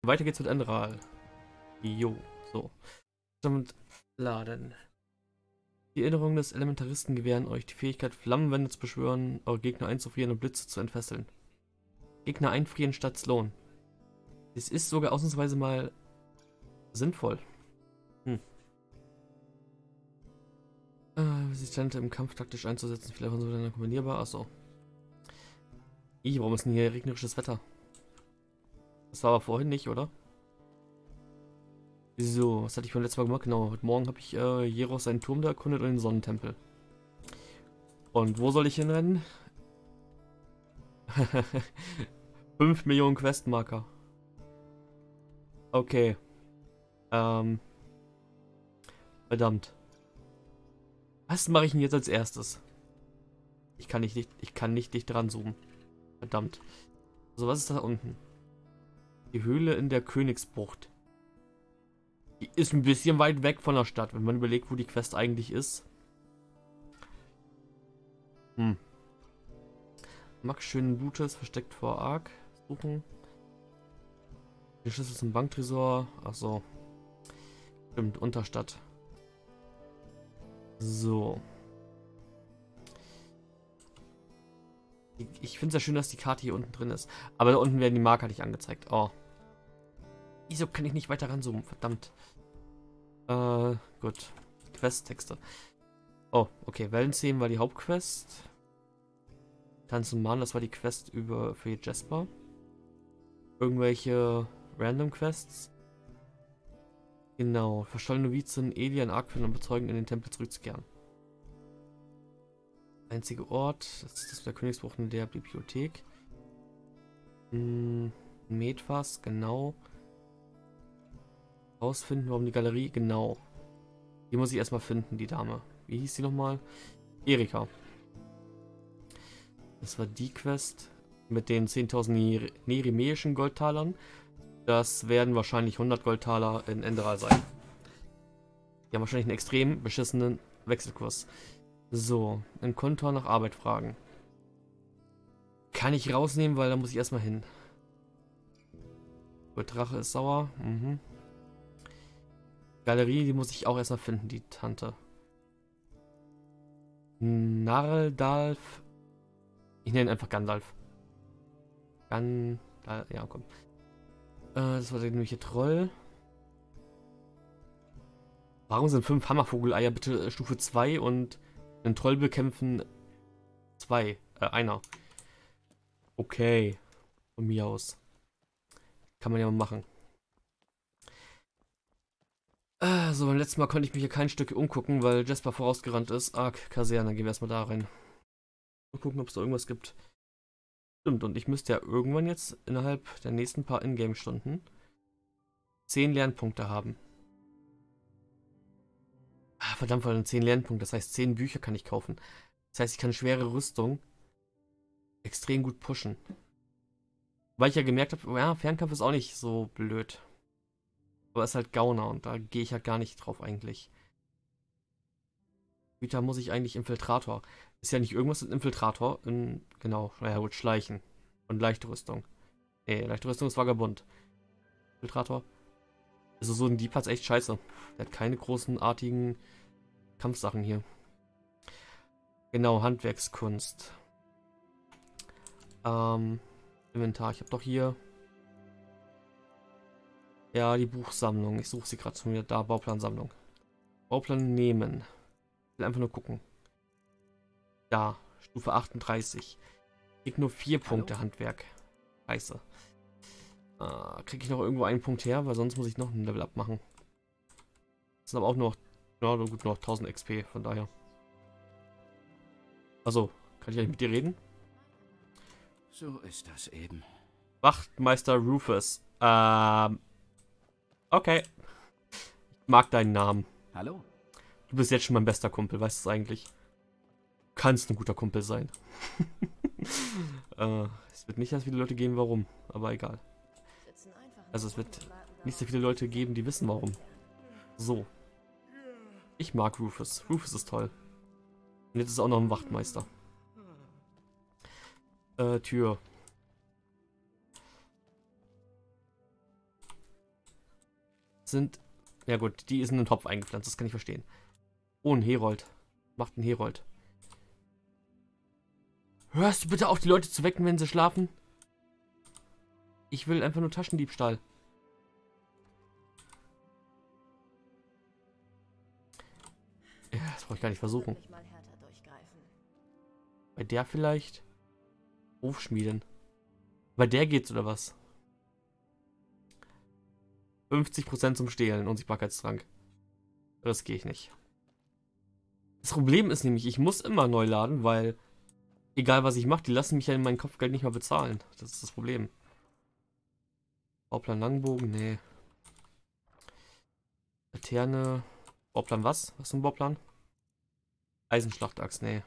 Weiter geht's mit Enderal. Jo, so. Damit laden. Die Erinnerungen des Elementaristen gewähren euch die Fähigkeit, Flammenwände zu beschwören, eure Gegner einzufrieren und Blitze zu entfesseln. Gegner einfrieren statt slowen. Es ist sogar ausnahmsweise mal sinnvoll. Resistente im Kampf taktisch einzusetzen, vielleicht von so miteinander kombinierbar. Achso. Warum ist denn hier regnerisches Wetter? Das war aber vorhin nicht, oder? So, was hatte ich beim letzten Mal gemacht? Genau, heute Morgen habe ich Jeros seinen Turm da erkundet und den Sonnentempel. Und wo soll ich hinrennen? 5 Millionen Questmarker. Okay. Verdammt. Was mache ich denn jetzt als erstes? Ich kann nicht dicht dran zoomen. Verdammt. So, was ist da unten? Die Höhle in der Königsbucht. Die ist ein bisschen weit weg von der Stadt, wenn man überlegt, wo die Quest eigentlich ist. Max schönen Blutes, versteckt vor Ark. Suchen. Den Schlüssel zum Banktresor. Achso. Stimmt, Unterstadt. So. Ich finde es ja schön, dass die Karte hier unten drin ist. Aber da unten werden die Marker nicht angezeigt. Oh. Wieso kann ich nicht weiter ranzoomen? Verdammt. Gut. Questtexte. Oh, okay. Wellenszenen war die Hauptquest. Tanzen Mann, das war die Quest für Jasper. Irgendwelche Random Quests. Genau. Verstollene Novizen, Elia in Ark finden und bezeugen, in den Tempel zurückzukehren. Einziger Ort. Das ist das der Königsbucht in der Bibliothek. Medvas, genau. Rausfinden, warum die Galerie, genau. Die muss ich erstmal finden, die Dame. Wie hieß sie nochmal? Erika. Das war die Quest mit den 10.000 nerimäischen Goldtalern. Das werden wahrscheinlich 100 Goldtaler in Enderal sein. Die haben wahrscheinlich einen extrem beschissenen Wechselkurs. So, in Kontor nach Arbeit fragen. Kann ich rausnehmen, weil da muss ich erstmal hin. Gut, Drache ist sauer. Galerie, die muss ich auch erstmal finden, die Tante. Narldalf. Ich nenne ihn einfach Gandalf. Ja, komm. Das war der nämliche Troll. Warum sind 5 Hammervogeleier bitte Stufe 2 und einen Troll bekämpfen 2? Einer. Okay. Von mir aus. Kann man ja mal machen. So, beim letzten Mal konnte ich mich hier kein Stück umgucken, weil Jasper vorausgerannt ist. Kaserne, gehen wir erstmal da rein. Mal gucken, ob es da irgendwas gibt. Stimmt, und ich müsste ja irgendwann jetzt innerhalb der nächsten paar Ingame-Stunden 10 Lernpunkte haben. Verdammt, weil 10 Lernpunkte, das heißt 10 Bücher kann ich kaufen. Das heißt, ich kann schwere Rüstung extrem gut pushen. Weil ich ja gemerkt habe, ja, Fernkampf ist auch nicht so blöd. Aber es ist halt Gauner und da gehe ich halt gar nicht drauf eigentlich. Güter muss ich eigentlich Infiltrator. Ist ja nicht irgendwas mit Infiltrator. Genau, naja gut, Schleichen. Und leichte Rüstung. Nee, leichte Rüstung ist Vagabund. Infiltrator. Also so ein Dieb hat's echt scheiße. Der hat keine großen artigen Kampfsachen hier. Genau, Handwerkskunst. Inventar. Ich habe doch hier... Ja, die Buchsammlung. Ich suche sie gerade zu mir. Da, Bauplansammlung. Bauplan nehmen. Ich will einfach nur gucken. Da, Stufe 38. Krieg nur 4 Punkte Handwerk. Scheiße. Kriege ich noch irgendwo einen Punkt her, weil sonst muss ich noch ein Level up machen. Das sind aber auch noch, ja, gut, noch 1000 XP, von daher. Also, kann ich eigentlich mit dir reden? So ist das eben. Wachtmeister Rufus. Okay. Ich mag deinen Namen. Hallo? Du bist jetzt schon mein bester Kumpel, weißt du es eigentlich? Du kannst ein guter Kumpel sein. Es wird nicht so viele Leute geben, warum, aber egal. Also es wird nicht so viele Leute geben, die wissen, warum. So. Ich mag Rufus. Rufus ist toll. Und jetzt ist auch noch ein Wachtmeister. Tür. sind... Ja gut, die ist in den Topf eingepflanzt, das kann ich verstehen. Oh, ein Herold. Macht einen Herold. Hörst du bitte auf, die Leute zu wecken, wenn sie schlafen? Ich will einfach nur Taschendiebstahl. Ja, das brauche ich gar nicht versuchen. Bei der vielleicht? Hofschmieden. Bei der geht's oder was? 50% zum Stehlen, Unsichtbarkeitstrank. Das gehe ich nicht. Das Problem ist nämlich, ich muss immer neu laden, weil egal was ich mache, die lassen mich ja in meinem Kopfgeld nicht mal bezahlen. Das ist das Problem. Bauplan Langbogen, nee. Laterne. Bauplan was? Was ist ein Bauplan? Eisenschlachtachs, nee.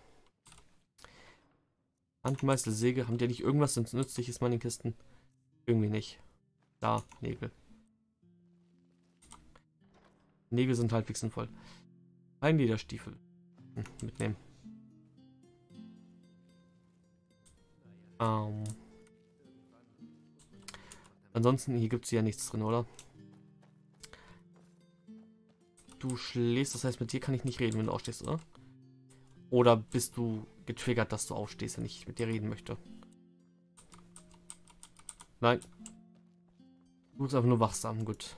Handmeißel, Säge, haben die nicht irgendwas Nützliches mal in den Kisten? Irgendwie nicht. Da, Nägel. Nägel sind halbwegs sinnvoll. Ein Lederstiefel. Mitnehmen. Ansonsten, hier gibt es ja nichts drin, oder? Du schläfst, das heißt, mit dir kann ich nicht reden, wenn du aufstehst, oder? Oder bist du getriggert, dass du aufstehst, wenn ich mit dir reden möchte? Nein. Du bist einfach nur wachsam, gut.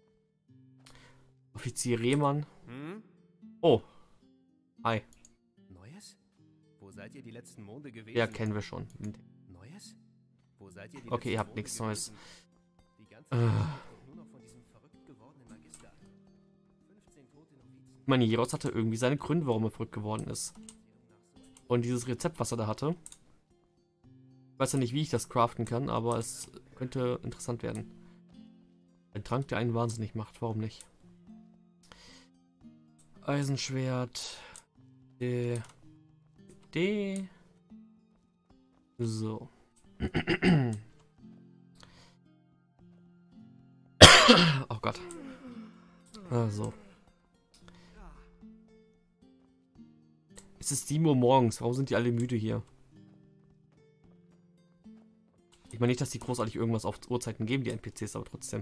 Offizier Rehmann. Oh. Hi. Neues? Wo seid ihr die letzten Monde gewesen? Ja, kennen wir schon. Neues? Wo seid ihr die Okay, ihr habt letzten nichts Monde Neues. gewesen? Die ganze Welt redet nur noch von diesem verrückt gewordenen Magister. 15 tote Novizen. Ich meine, Jeros hatte irgendwie seine Gründe, warum er verrückt geworden ist. Und dieses Rezept, was er da hatte. Ich weiß ja nicht, wie ich das craften kann, aber es könnte interessant werden. Ein Trank, der einen wahnsinnig macht. Warum nicht? Eisenschwert. So. Oh Gott. Also. Es ist 7 Uhr morgens. Warum sind die alle müde hier? Ich meine nicht, dass die großartig irgendwas auf Uhrzeiten geben, die NPCs, aber trotzdem.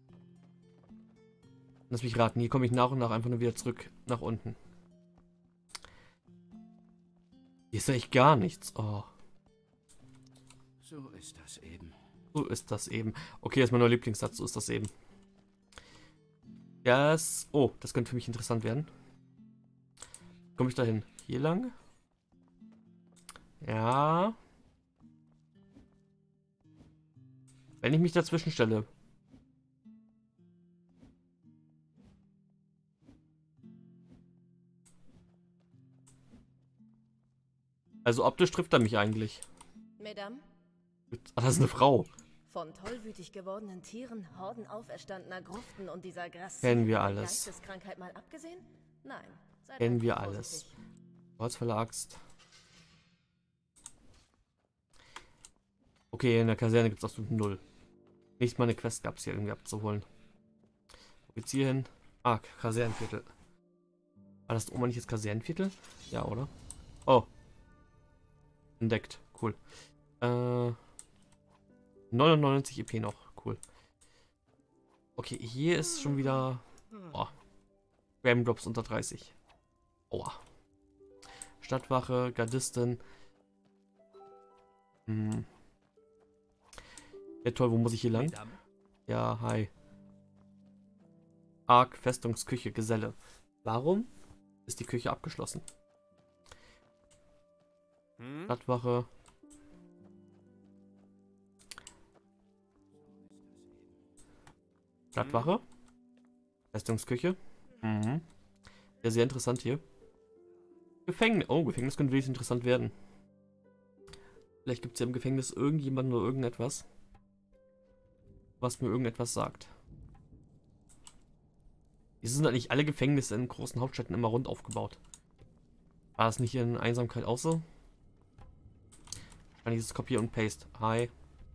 Lass mich raten. Hier komme ich nach und nach einfach nur wieder zurück nach unten. Hier ist ja echt gar nichts. Oh. So ist das eben. So ist das eben. Okay, das ist mein neuer Lieblingssatz. So ist das eben. Das... Oh, das könnte für mich interessant werden. Komme ich dahin? Hier lang? Ja. Wenn ich mich dazwischen stelle. Also optisch trifft er mich eigentlich. Mesdames, Ah, das ist eine Frau. von tollwütig gewordenen Tieren, Horden auferstandener Gruften und dieser Kennen wir alles. Geisteskrankheit mal abgesehen? Nein. Seid Kennen einfach wir alles. vorsichtig. Holzfäller Axt. Okay, in der Kaserne gibt es absolut 0. Nicht mal eine Quest gab es hier irgendwie abzuholen. Offizier hin. Ah, Kasernenviertel. War das oben nicht das Kasernenviertel? Ja, oder? Oh. Entdeckt. Cool. 99 EP noch. Cool. Okay, hier ist schon wieder... Oh. Ram Drops unter 30. Aua. Stadtwache, Gardistin. Hm. Ja toll, wo muss ich hier lang? Ja, hi. Ark, Festungsküche, Geselle. Warum ist die Küche abgeschlossen? Stadtwache. Stadtwache. Festungsküche. Mhm. Ja, sehr interessant hier. Gefängnis. Oh, Gefängnis könnte wirklich interessant werden. Vielleicht gibt es ja im Gefängnis irgendjemanden oder irgendetwas, was mir irgendetwas sagt. Wieso sind eigentlich alle Gefängnisse in großen Hauptstädten immer rund aufgebaut? War das nicht in Einsamkeit auch so? Wahrscheinlich ist es Copy und Paste. Hi.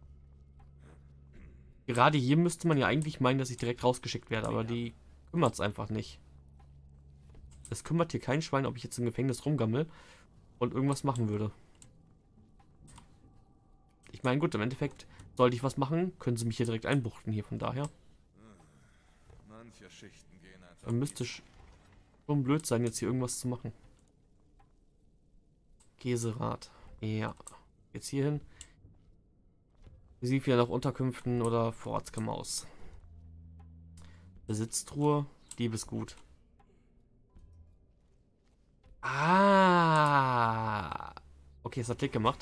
Gerade hier müsste man ja eigentlich meinen, dass ich direkt rausgeschickt werde, aber die kümmert es einfach nicht. Es kümmert hier kein Schwein, ob ich jetzt im Gefängnis rumgammel und irgendwas machen würde. Ich meine, gut, im Endeffekt sollte ich was machen, können sie mich hier direkt einbuchten hier, von daher. Manche Schichten gehen einfach Man müsste schon blöd sein, jetzt hier irgendwas zu machen. Käserad. Ja. Jetzt hier hin. Sieht wieder nach Unterkünften oder Vorratskammer aus. Besitztruhe. Diebesgut. Ah. Okay, es hat Klick gemacht.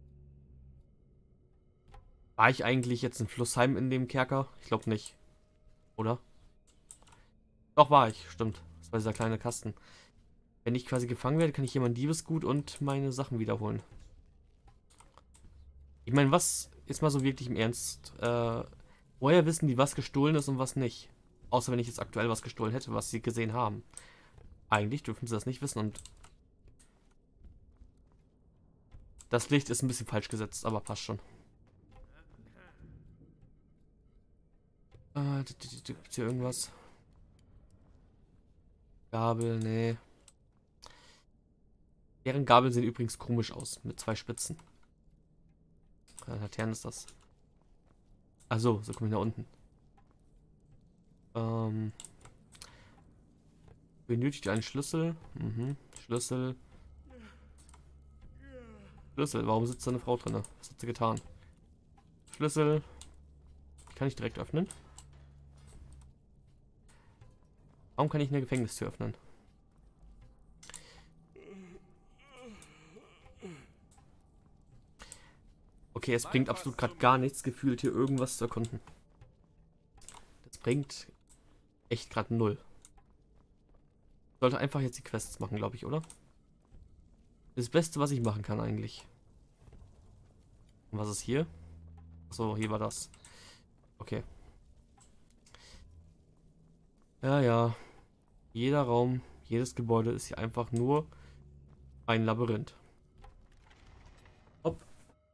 War ich eigentlich jetzt in Flussheim in dem Kerker? Ich glaube nicht. Oder? Doch, war ich. Stimmt. Das war dieser kleine Kasten. Wenn ich quasi gefangen werde, kann ich hier mein Diebesgut und meine Sachen wiederholen. Ich meine, was ist mal so wirklich im Ernst? Woher wissen die, was gestohlen ist und was nicht? Außer wenn ich jetzt aktuell was gestohlen hätte, was sie gesehen haben. Eigentlich dürfen sie das nicht wissen und das Licht ist ein bisschen falsch gesetzt, aber passt schon. Gibt's hier irgendwas? Gabel, nee. Deren Gabeln sehen übrigens komisch aus, mit 2 Spitzen. Laternen ist das. Also, so komme ich nach unten. Benötigt einen Schlüssel. Schlüssel. Schlüssel. Warum sitzt da eine Frau drin? Was hat sie getan? Schlüssel. Kann ich direkt öffnen? Warum kann ich eine Gefängnistür öffnen? Okay, es bringt absolut gerade gar nichts, gefühlt hier irgendwas zu erkunden. Das bringt echt gerade 0. Ich sollte einfach jetzt die Quests machen, glaube ich, oder? Das Beste, was ich machen kann eigentlich. Und was ist hier? Achso, hier war das. Okay. Ja, ja. Jeder Raum, jedes Gebäude ist hier einfach nur ein Labyrinth. Hopp.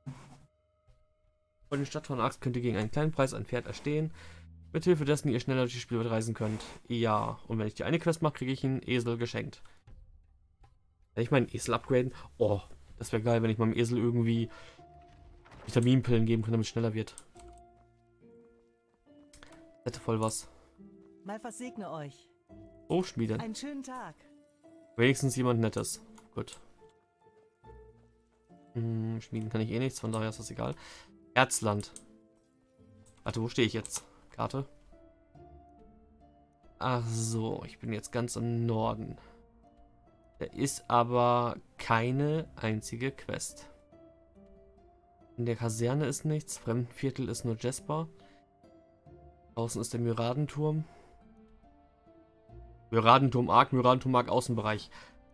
Vor den Stadt von Axt könnt ihr gegen einen kleinen Preis ein Pferd erstehen, mithilfe dessen ihr schneller durch die Spielwelt reisen könnt. Ja, und wenn ich die eine Quest mache, kriege ich einen Esel geschenkt. Wenn ich meinen Esel upgraden? Oh, das wäre geil, wenn ich meinem Esel irgendwie Vitaminpillen geben kann, damit es schneller wird. Hätte voll was. Mal versegne euch. Oh, Schmiede. Einen schönen Tag. Wenigstens jemand Nettes. Gut. Schmieden kann ich eh nichts, von daher ist das egal. Erzland. Warte, wo stehe ich jetzt? Karte. Ach so, ich bin jetzt ganz im Norden. Da ist aber keine einzige Quest. In der Kaserne ist nichts. Fremdenviertel ist nur Jesper. Außen ist der Myradenturm. Myradenturm Arc, Myradenturm Arc Außenbereich.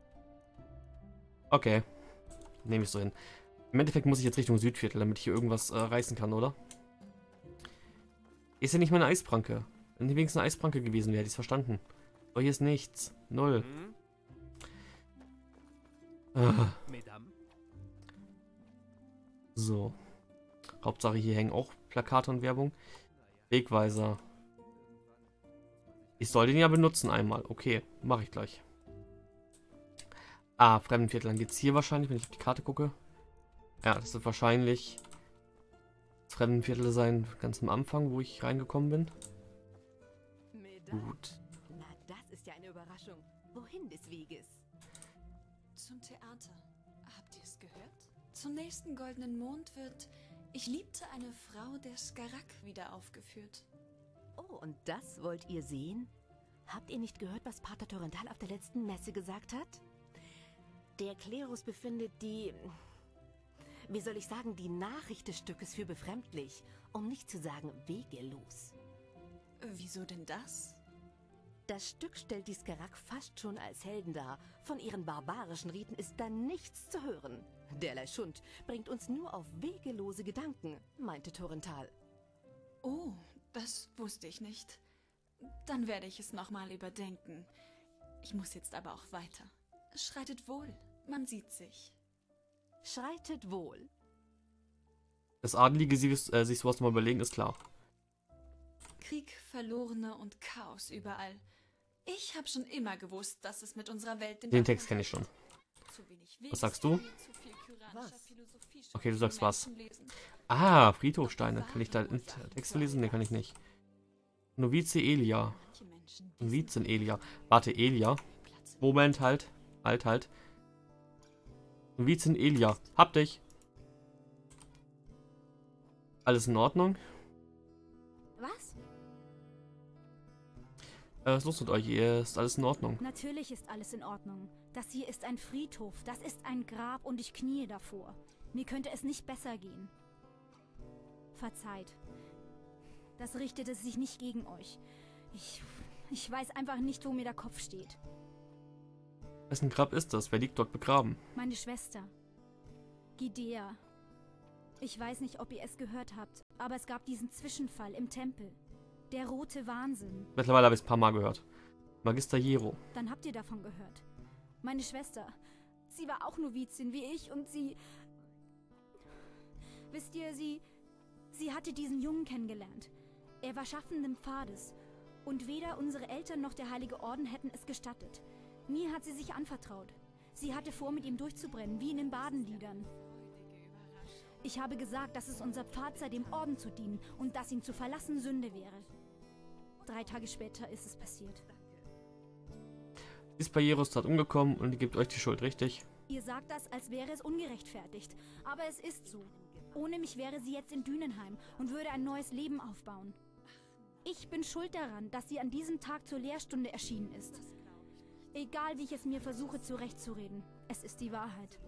Okay. Nehme ich so hin. Im Endeffekt muss ich jetzt Richtung Südviertel, damit ich hier irgendwas reißen kann, oder? Ist ja nicht meine Eispranke. Wenn hier wenigstens eine Eispranke gewesen wäre, hätte ich es verstanden. Aber hier ist nichts. 0. So. Hauptsache hier hängen auch Plakate und Werbung. Wegweiser. Ich soll den ja benutzen einmal. Okay, mache ich gleich. Ah, Fremdenviertel. Dann geht es hier wahrscheinlich, wenn ich auf die Karte gucke. Ja, das wird wahrscheinlich das Fremdenviertel sein, ganz am Anfang, wo ich reingekommen bin. Gut. Na, das ist ja eine Überraschung. Wohin des Weges? Zum Theater. Habt ihr es gehört? Zum nächsten goldenen Mond wird Ich liebte eine Frau der Skarak wieder aufgeführt. Oh, und das wollt ihr sehen? Habt ihr nicht gehört, was Pater Torental auf der letzten Messe gesagt hat? Der Klerus befindet die... Wie soll ich sagen, die Nachricht des Stückes für befremdlich, um nicht zu sagen wegelos. Wieso denn das? Das Stück stellt die Skarak fast schon als Helden dar. Von ihren barbarischen Riten ist da nichts zu hören. Derlei Schund bringt uns nur auf wegelose Gedanken, meinte Torental. Oh, das wusste ich nicht. Dann werde ich es nochmal überdenken. Ich muss jetzt aber auch weiter. Schreitet wohl, man sieht sich. Schreitet wohl. Das Adelige sich sowas mal überlegen, ist klar. Krieg, Verlorene und Chaos überall. Ich habe schon immer gewusst, dass es mit unserer Welt Den Text kenne ich schon. Was sagst du? Was? Okay, du sagst was. Ah, Friedhofsteine. Kann ich da Texte lesen? Ne, kann ich nicht. Novize Elia. manche Menschen diesen Vizin Elia. Warte, Elia. Platz Moment, halt. Halt. Vizin Elia. Hab dich. Alles in Ordnung? Was? Was ist los mit euch? Ist alles in Ordnung? Natürlich ist alles in Ordnung. Das hier ist ein Friedhof, das ist ein Grab und ich kniee davor. Mir könnte es nicht besser gehen. Verzeiht. Das richtete sich nicht gegen euch. Ich weiß einfach nicht, wo mir der Kopf steht. Wessen Grab ist das? Wer liegt dort begraben? Meine Schwester. Gidea. Ich weiß nicht, ob ihr es gehört habt, aber es gab diesen Zwischenfall im Tempel. Der rote Wahnsinn. Mittlerweile habe ich es ein paar Mal gehört. Magister Jero. Dann habt ihr davon gehört. Meine Schwester. Sie war auch Novizin wie ich und sie... Wisst ihr, sie hatte diesen Jungen kennengelernt. Er war schaffenden Pfades. Und weder unsere Eltern noch der Heilige Orden hätten es gestattet. Mir hat sie sich anvertraut. Sie hatte vor, mit ihm durchzubrennen, wie in den Badenliedern. Ich habe gesagt, dass es unser Pfad sei, dem Orden zu dienen und dass ihn zu verlassen Sünde wäre. 3 Tage später ist es passiert. Sie ist bei Jeros Tat umgekommen und ihr gebt euch die Schuld, richtig? Ihr sagt das, als wäre es ungerechtfertigt. Aber es ist so. Ohne mich wäre sie jetzt in Dünenheim und würde ein neues Leben aufbauen. Ich bin schuld daran, dass sie an diesem Tag zur Lehrstunde erschienen ist. Egal, wie ich es mir versuche zurechtzureden, es ist die Wahrheit.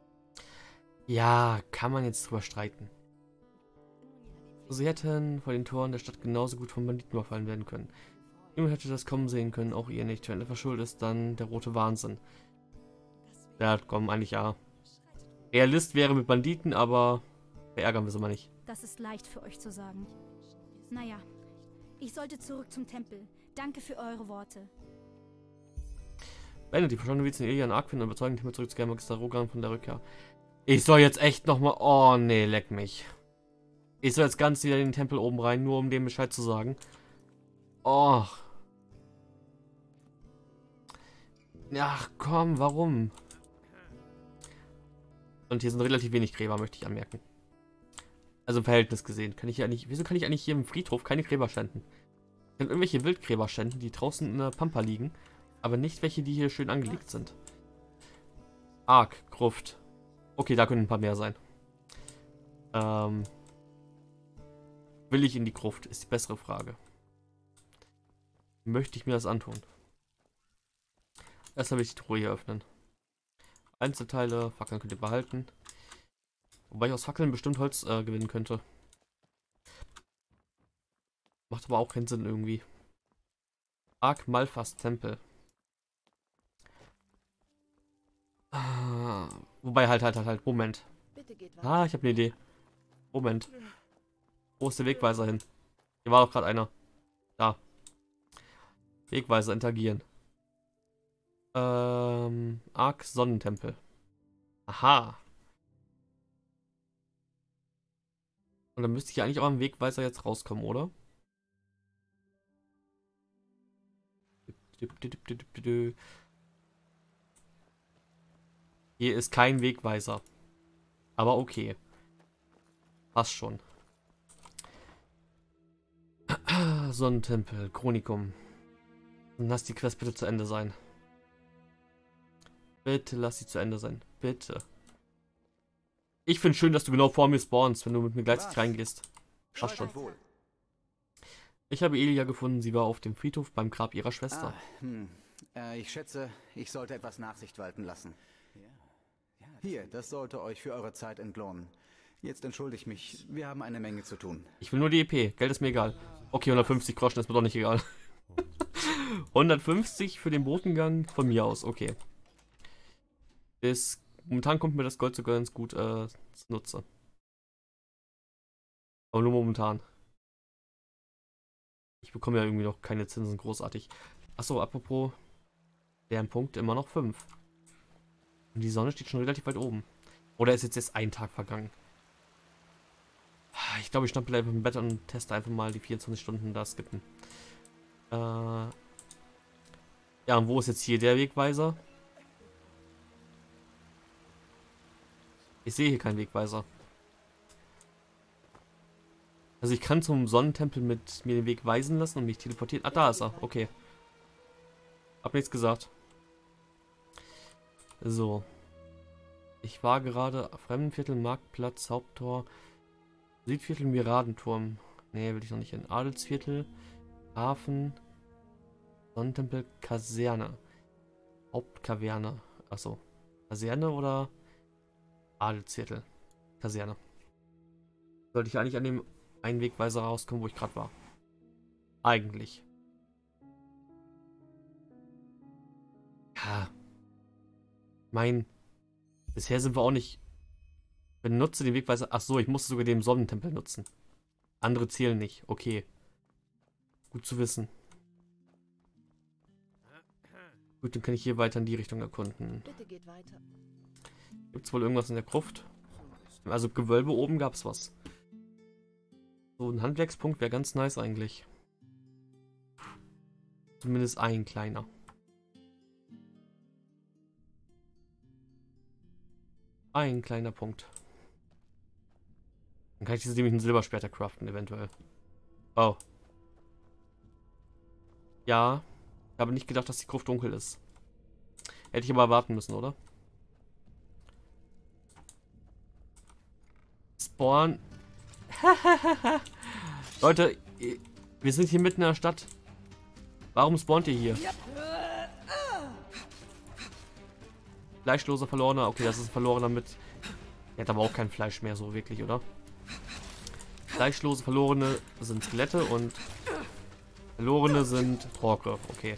Ja, kann man jetzt drüber streiten. Sie hätten vor den Toren der Stadt genauso gut von Banditen überfallen werden können. Niemand hätte das kommen sehen können, auch ihr nicht. Wenn etwas schuld ist, dann der rote Wahnsinn. Ja, komm, eigentlich ja. Realist wäre mit Banditen, aber verärgern wir sie mal nicht. Das ist leicht für euch zu sagen. Naja, ich sollte zurück zum Tempel. Danke für eure Worte. Beendet die verschwundenen Vizin Elia und Arquin und überzeugen Himmel zurückzukehren, Magister Rogan von der Rückkehr. Ich soll jetzt echt nochmal... Oh, nee, leck mich. Ich soll jetzt ganz wieder in den Tempel oben rein, nur um dem Bescheid zu sagen. Och. Ach, komm, warum? Und hier sind relativ wenig Gräber, möchte ich anmerken. Also im Verhältnis gesehen. Kann ich ja nicht... Wieso kann ich eigentlich hier im Friedhof keine Gräber schänden? Ich kann irgendwelche Wildgräber schänden, die draußen in der Pampa liegen. Aber nicht welche, die hier schön angelegt sind. Ark, Gruft. Okay, da können ein paar mehr sein. Will ich in die Gruft? Ist die bessere Frage. Möchte ich mir das antun? Erstmal will ich die Truhe hier öffnen. Einzelteile, Fackeln könnt ihr behalten. Wobei ich aus Fackeln bestimmt Holz gewinnen könnte. Macht aber auch keinen Sinn irgendwie. Ark Malphas Tempel. Wobei, halt. Moment. Ah, ich habe eine Idee. Moment. Wo ist der Wegweiser hin? Hier war doch gerade einer. Da. Wegweiser interagieren. Ark Sonnentempel. Aha. Und dann müsste ich eigentlich auch am Wegweiser jetzt rauskommen, oder? Hier ist kein Wegweiser. Aber okay. Passt schon. Sonnentempel, Chronikum. Lass die Quest bitte zu Ende sein. Bitte lass sie zu Ende sein. Bitte. Ich finde schön, dass du genau vor mir spawnst, wenn du mit mir gleichzeitig reingehst. Passt schon. Ich habe Elia gefunden. Sie war auf dem Friedhof beim Grab ihrer Schwester. Ich schätze, ich sollte etwas Nachsicht walten lassen. Hier, das sollte euch für eure Zeit entlohnen. Jetzt entschuldige ich mich, wir haben eine Menge zu tun. Ich will nur die EP, Geld ist mir egal. Okay, 150 Groschen ist mir doch nicht egal. 150 für den Botengang von mir aus, okay. Momentan kommt mir das Gold sogar ganz gut zunutze. Aber nur momentan. Ich bekomme ja irgendwie noch keine Zinsen großartig. Achso, apropos, Lernpunkt immer noch 5. Und die Sonne steht schon relativ weit oben. Oder ist jetzt erst ein Tag vergangen? Ich glaube, ich schnappe einfach im Bett und teste einfach mal die 24 Stunden da skippen. Ja, und wo ist jetzt hier der Wegweiser? Ich sehe hier keinen Wegweiser. Also ich kann zum Sonnentempel mit mir den Weg weisen lassen und mich teleportieren. Ah, da ist er. Okay. Hab nichts gesagt. So. Ich war gerade Fremdenviertel, Marktplatz, Haupttor, Südviertel, Miradenturm. Nee, will ich noch nicht hin. Adelsviertel, Hafen, Sonnentempel, Kaserne. Hauptkaverne. Achso. Kaserne oder Adelsviertel? Kaserne. Sollte ich eigentlich an dem Einwegweiser rauskommen, wo ich gerade war. Eigentlich. Ja. Bisher sind wir auch nicht... Benutze den Wegweiser... Achso, ich musste sogar den Sonnentempel nutzen. Andere zählen nicht. Okay. Gut zu wissen. Gut, dann kann ich hier weiter in die Richtung erkunden. Bitte geht weiter. Gibt es wohl irgendwas in der Gruft? Also Gewölbe oben gab es was. So ein Handwerkspunkt wäre ganz nice eigentlich. Zumindest ein kleiner. Ein kleiner Punkt. Dann kann ich diese nämlich einen Silberschwerter craften, eventuell. Oh. Ja. Ich habe nicht gedacht, dass die Gruft dunkel ist. Hätte ich aber erwarten müssen, oder? Spawn. Leute, wir sind hier mitten in der Stadt. Warum spawnt ihr hier? Fleischloser Verlorener. Okay, das ist ein Verlorener mit... Er hat aber auch kein Fleisch mehr so wirklich, oder? Fleischlose Verlorene sind Skelette und Verlorene sind Orke. Okay.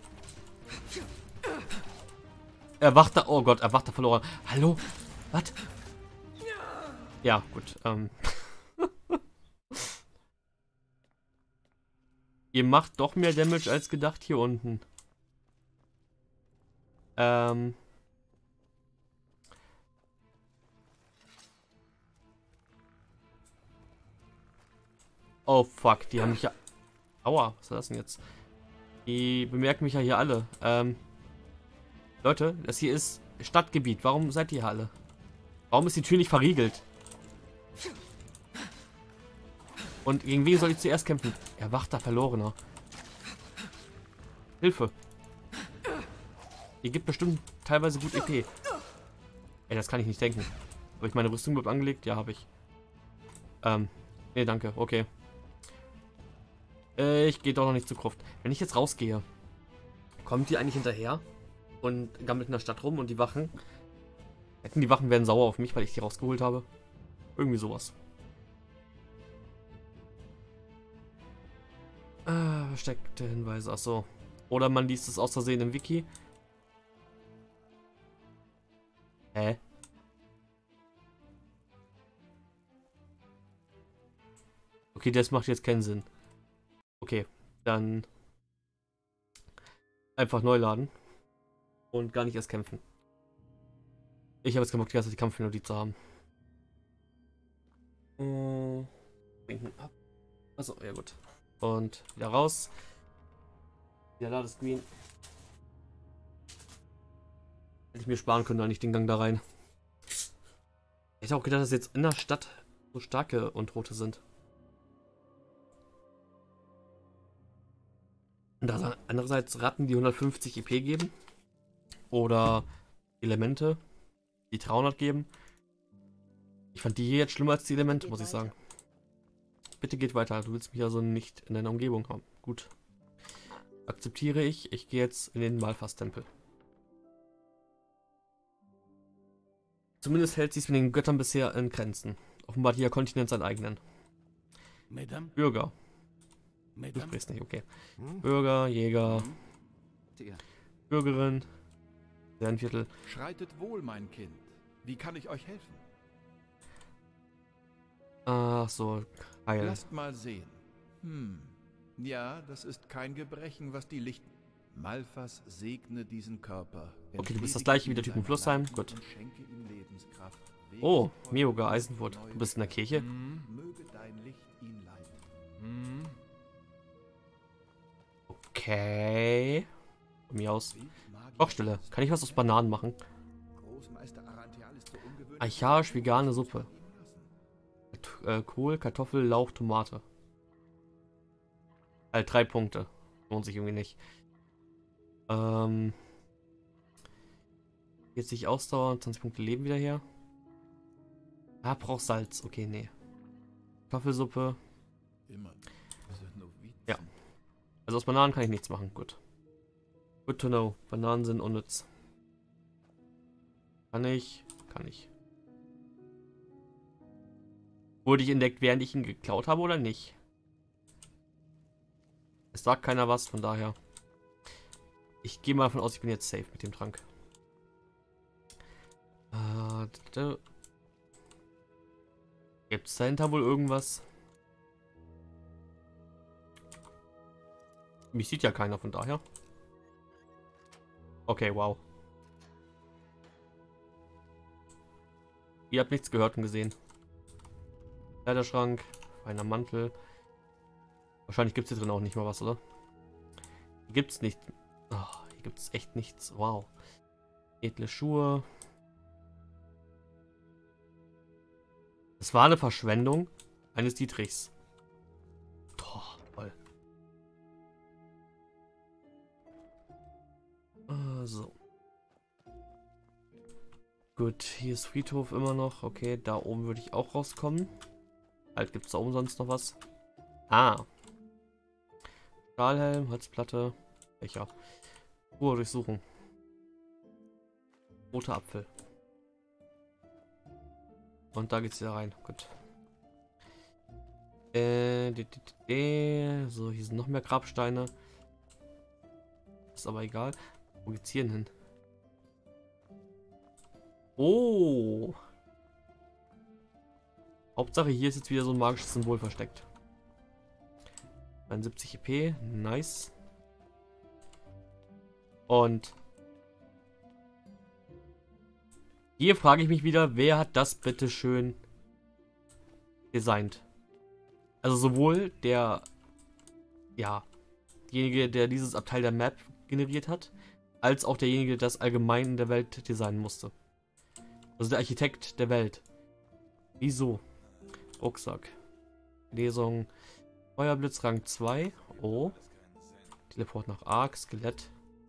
Erwachter... Oh Gott, erwachter Verlorener. Hallo? Was? Ja, gut. Ihr macht doch mehr Damage als gedacht hier unten. Oh fuck, die haben mich ja... Aua, was ist das denn jetzt? Die bemerken mich ja hier alle. Leute, das hier ist Stadtgebiet. Warum seid ihr hier alle? Warum ist die Tür nicht verriegelt? Und gegen wen soll ich zuerst kämpfen? Erwachter Verlorener. Hilfe. Ihr gibt bestimmt teilweise gut EP. Ey, das kann ich nicht denken. Habe ich meine Rüstung überhaupt angelegt? Ja, habe ich. Nee, danke. Okay. Ich gehe doch noch nicht zur Gruft. Wenn ich jetzt rausgehe, kommt die eigentlich hinterher und gammelt in der Stadt rum und die Wachen... Die Wachen werden sauer auf mich, weil ich die rausgeholt habe. Irgendwie sowas. Versteckte Hinweise. Achso. Oder man liest es aus Versehen im Wiki. Hä? Okay, das macht jetzt keinen Sinn. Okay, dann einfach neu laden und gar nicht erst kämpfen. Ich habe jetzt keinen Bock, die Kampfmelodie zu haben. Winken ab. Achso, ja gut. Und wieder raus. Wieder Ladescreen. Hätte ich mir sparen können, eigentlich den Gang da rein. Ich hätte auch gedacht, dass jetzt in der Stadt so starke Untote sind. Und da andererseits Ratten, die 150 EP geben. Oder Elemente, die 300 geben. Ich fand die hier jetzt schlimmer als die Elemente, muss ich sagen. Bitte geht weiter. Du willst mich also nicht in deiner Umgebung haben. Gut. Akzeptiere ich. Ich gehe jetzt in den Malfas-Tempel. Zumindest hält sie es mit den Göttern bisher in Grenzen. Offenbar hat jeder Kontinent seinen eigenen. Bürger. Du sprichst nicht, okay. Bürger, Jäger, Bürgerin, Viertel. Schreitet wohl, mein Kind. Wie kann ich euch helfen? Ach so, heil. Lasst mal sehen. Ja, das ist kein Gebrechen, was die Licht... Malfas segne diesen Körper. Okay, du bist das gleiche wie der Typ in Flussheim. Gut. Oh, Meoga Eisenwurd. Du bist in der Kirche? Möge dein Licht ihn leiten. Okay. Von mir aus. Kochstelle. Kann ich was aus Bananen machen? Kohl, Kartoffel, Lauch, Tomate. Halt 3 Punkte. Lohnt sich irgendwie nicht. 40 Ausdauer, 20 Punkte Leben wieder her. Ah, braucht Salz. Okay, nee. Kartoffelsuppe. Ja. Also aus Bananen kann ich nichts machen. Gut. Good to know. Bananen sind unnütz. Kann ich? Kann ich. Wurde ich entdeckt, während ich ihn geklaut habe oder nicht? Es sagt keiner was, von daher. Ich gehe mal davon aus, ich bin jetzt safe mit dem Trank. Gibt es dahinter wohl irgendwas? Mich sieht ja keiner, von daher. Okay, wow. Ihr habt nichts gehört und gesehen. Kleiderschrank, feiner Mantel. Wahrscheinlich gibt es hier drin auch nicht mal was, oder? Hier gibt es nicht. Oh, hier gibt es echt nichts. Wow. Edle Schuhe. Das war eine Verschwendung eines Dietrichs. Oh, toll. So. Gut, hier ist Friedhof immer noch. Okay, da oben würde ich auch rauskommen. Halt, gibt es da oben sonst noch was? Ah. Stahlhelm, Holzplatte. Becher. Ruhe durchsuchen. Roter Apfel. Und da geht's wieder rein. Gut. So, hier sind noch mehr Grabsteine. Ist aber egal. Wo geht's hier hin? Oh. Hauptsache hier ist jetzt wieder so ein magisches Symbol versteckt. 71 EP. Nice. Und hier frage ich mich wieder, wer hat das bitte schön designt? Also sowohl derjenige, der dieses Abteil der Map generiert hat, als auch derjenige, der das allgemein in der Welt designen musste. Also der Architekt der Welt. Wieso? Rucksack. Lesung. Feuerblitz Rang 2. Oh. Teleport nach Ark. Skelett.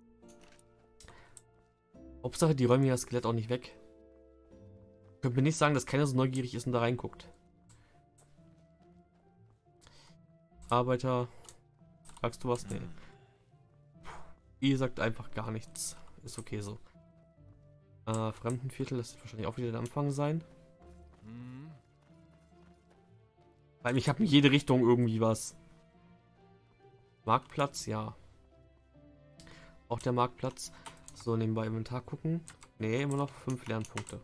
Hauptsache, die räumen ja das Skelett auch nicht weg. Könnt mir nicht sagen, dass keiner so neugierig ist und da reinguckt. Arbeiter. Sagst du was? Nee. Ihr sagt einfach gar nichts. Ist okay so. Fremdenviertel, das wird wahrscheinlich auch wieder der Anfang sein. Weil ich habe in jede Richtung irgendwie was. Marktplatz, ja. Auch der Marktplatz. So, nebenbei Inventar gucken. Ne, immer noch 5 Lernpunkte.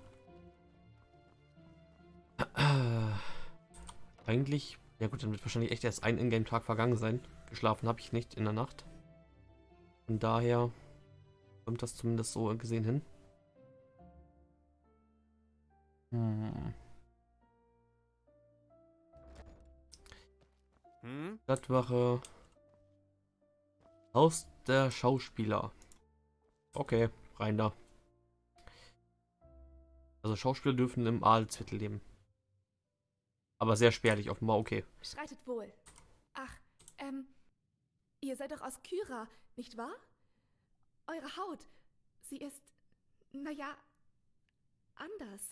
Eigentlich, ja gut, dann wird wahrscheinlich echt erst ein Ingame-Tag vergangen sein. Geschlafen habe ich nicht in der Nacht. Von daher kommt das zumindest so gesehen hin. Stadtwache. Haus der Schauspieler. Okay, rein da. Also Schauspieler dürfen im Adelsviertel leben. Aber sehr spärlich offenbar, okay. Schreitet wohl. Ach, ihr seid doch aus Kyra, nicht wahr? Eure Haut, sie ist, naja, anders.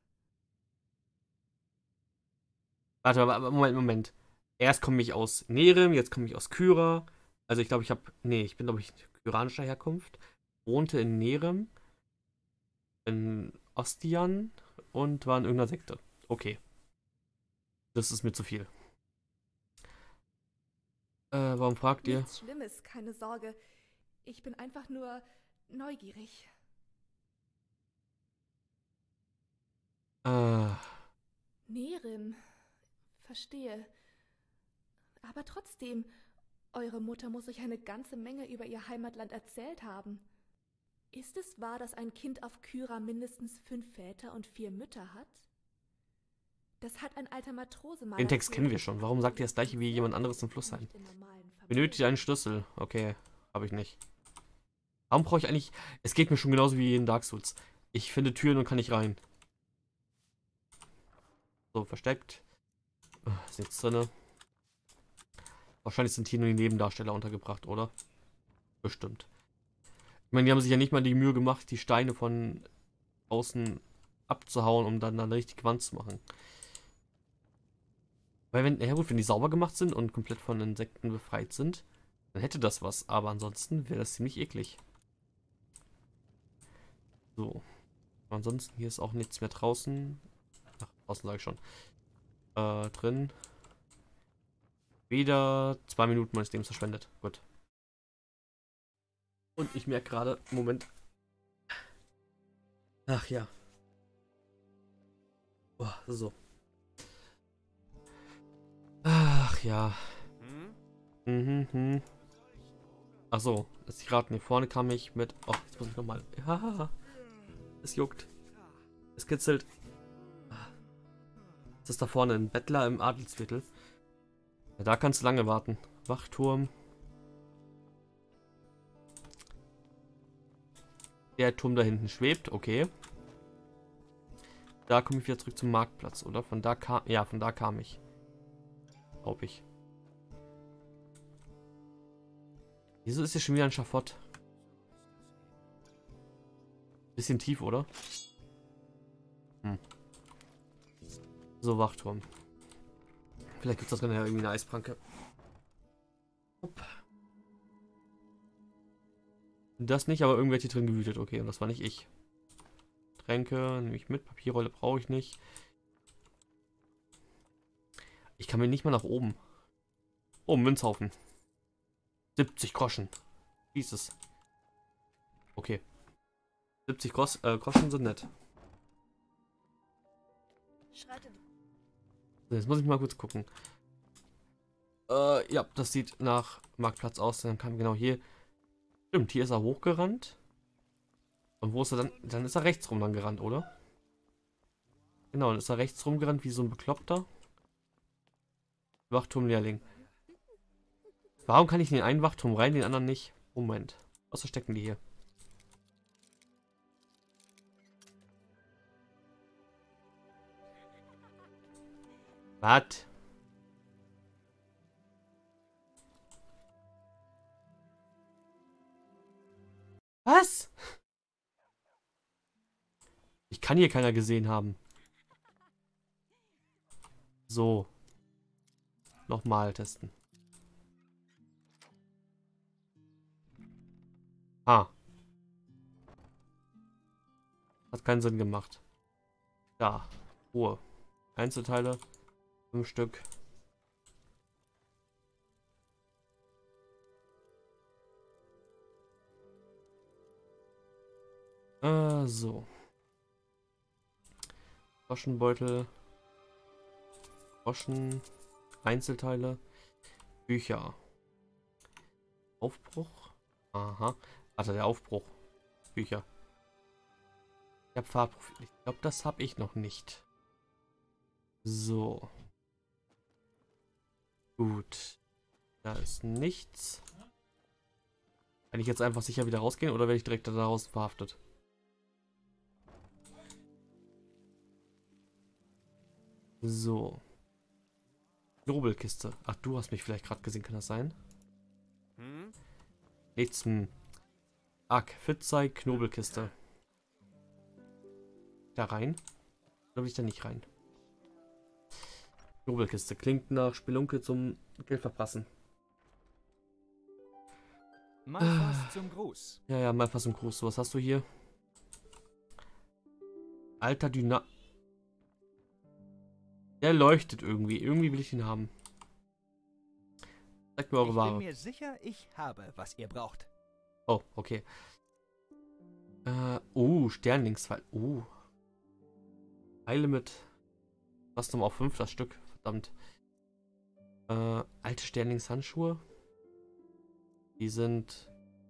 Warte, Moment. Erst komme ich aus Nerem, jetzt komme ich aus Kyra. Also ich glaube, ich bin glaube ich kyranischer Herkunft. Wohnte in Nerem, in Ostian und war in irgendeiner Sekte. Okay. Das ist mir zu viel. Warum fragt ihr? Nichts Schlimmes, keine Sorge. Ich bin einfach nur neugierig. Nerem. Verstehe. Aber trotzdem, eure Mutter muss euch eine ganze Menge über ihr Heimatland erzählt haben. Ist es wahr, dass ein Kind auf Kyra mindestens 5 Väter und 4 Mütter hat? Das hat ein alter Matrose mal. Den Text kennen wir schon. Warum sagt ihr das gleiche wie jemand anderes im Flussheim? Benötigt einen Schlüssel. Okay, habe ich nicht. Warum brauche ich eigentlich... Es geht mir schon genauso wie in Dark Souls. Ich finde Türen und kann nicht rein. So, versteckt. Ist nichts drin. Wahrscheinlich sind hier nur die Nebendarsteller untergebracht, oder? Bestimmt. Ich meine, die haben sich ja nicht mal die Mühe gemacht, die Steine von außen abzuhauen, um dann eine richtige Wand zu machen. Weil wenn, ja gut, wenn die sauber gemacht sind und komplett von Insekten befreit sind, dann hätte das was. Aber ansonsten wäre das ziemlich eklig. So. Ansonsten hier ist auch nichts mehr draußen. Ach, draußen sage ich schon. Drin. Wieder 2 Minuten meines Lebens verschwendet. Gut. Und ich merke gerade, Moment. Ach ja. Boah, so. Ach ja. Ach so, das ist gerade hier vorne kam ich mit. Oh, jetzt muss ich nochmal. Ja, es juckt. Es kitzelt. Das ist da vorne ein Bettler im Adelsviertel. Ja, da kannst du lange warten. Wachturm. Der Turm da hinten schwebt, okay. Da komme ich wieder zurück zum Marktplatz, oder? Von da kam. Ja, von da kam ich. Glaube ich. Wieso ist hier schon wieder ein Schafott? Bisschen tief, oder? So, Wachturm. Vielleicht gibt es da drin ja irgendwie eine Eispranke. Hopp. Das nicht, aber irgendwelche drin gewütet. Okay, und das war nicht ich. Tränke nehme ich mit. Papierrolle brauche ich nicht. Ich kann mir nicht mal nach oben. Oh, Münzhaufen. 70 Groschen. Jesus. Okay. 70 Groschen sind nett. Jetzt muss ich mal kurz gucken. Ja, das sieht nach Marktplatz aus. Dann kam genau hier. Stimmt, hier ist er hochgerannt. Und wo ist er dann? Dann ist er rechts rum dann gerannt, oder? Genau, dann ist er rechts rumgerannt wie so ein Bekloppter. Wachturmlehrling. Warum kann ich in den einen Wachturm rein, den anderen nicht? Moment. Was verstecken die hier? Was? Was? Ich kann hier keiner gesehen haben. So. Nochmal testen. Ah. Hat keinen Sinn gemacht. Da. Ruhe. Einzelteile. 5 Stück. So. Taschenbeutel. Groschen. Einzelteile. Bücher. Aufbruch. Aha. Warte, der Aufbruch. Bücher. Ich habe Fahrprofil. Ich glaube, das habe ich noch nicht. So. Gut. Da ist nichts. Kann ich jetzt einfach sicher wieder rausgehen oder werde ich direkt daraus verhaftet? So. Knobelkiste. Ach, du hast mich vielleicht gerade gesehen, kann das sein? Nichts. Fitzei, Knobelkiste. Da rein? Oder will ich da nicht rein? Knobelkiste. Klingt nach Spelunke zum Geld verprassen. Malfas zum Gruß. Ja, Malfas zum Gruß. So, was hast du hier? Alter Dynamit. Der leuchtet irgendwie. Irgendwie will ich ihn haben. Zeigt mir eure Ware. Ich bin mir sicher, ich habe, was ihr braucht. Oh, okay. Sternlingsfall. Pfeile mit. Was nochmal auf 5 das Stück. Verdammt. Alte Sternlingshandschuhe. Die sind.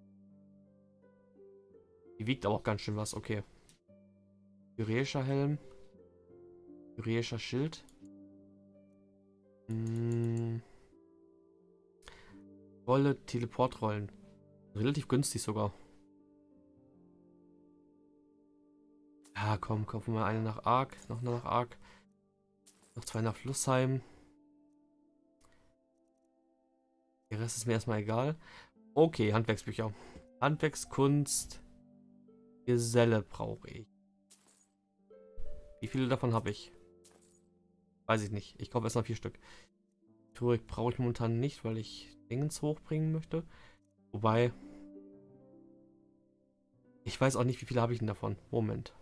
Die wiegt aber auch ganz schön was. Okay. Kyreischer Helm. Kyreischer Schild. Rolle, Teleportrollen. Relativ günstig sogar. Ja, komm, kaufen wir eine nach Ark. Noch eine nach Ark. Noch 2 nach Flussheim. Der Rest ist mir erstmal egal. Okay, Handwerksbücher. Handwerkskunst. Geselle brauche ich. Wie viele davon habe ich? Weiß ich nicht. Ich kaufe erstmal 4 Stück. Rhetorik brauche ich momentan nicht, weil ich Dingens hochbringen möchte. Wobei... Ich weiß auch nicht, wie viele habe ich denn davon. Moment.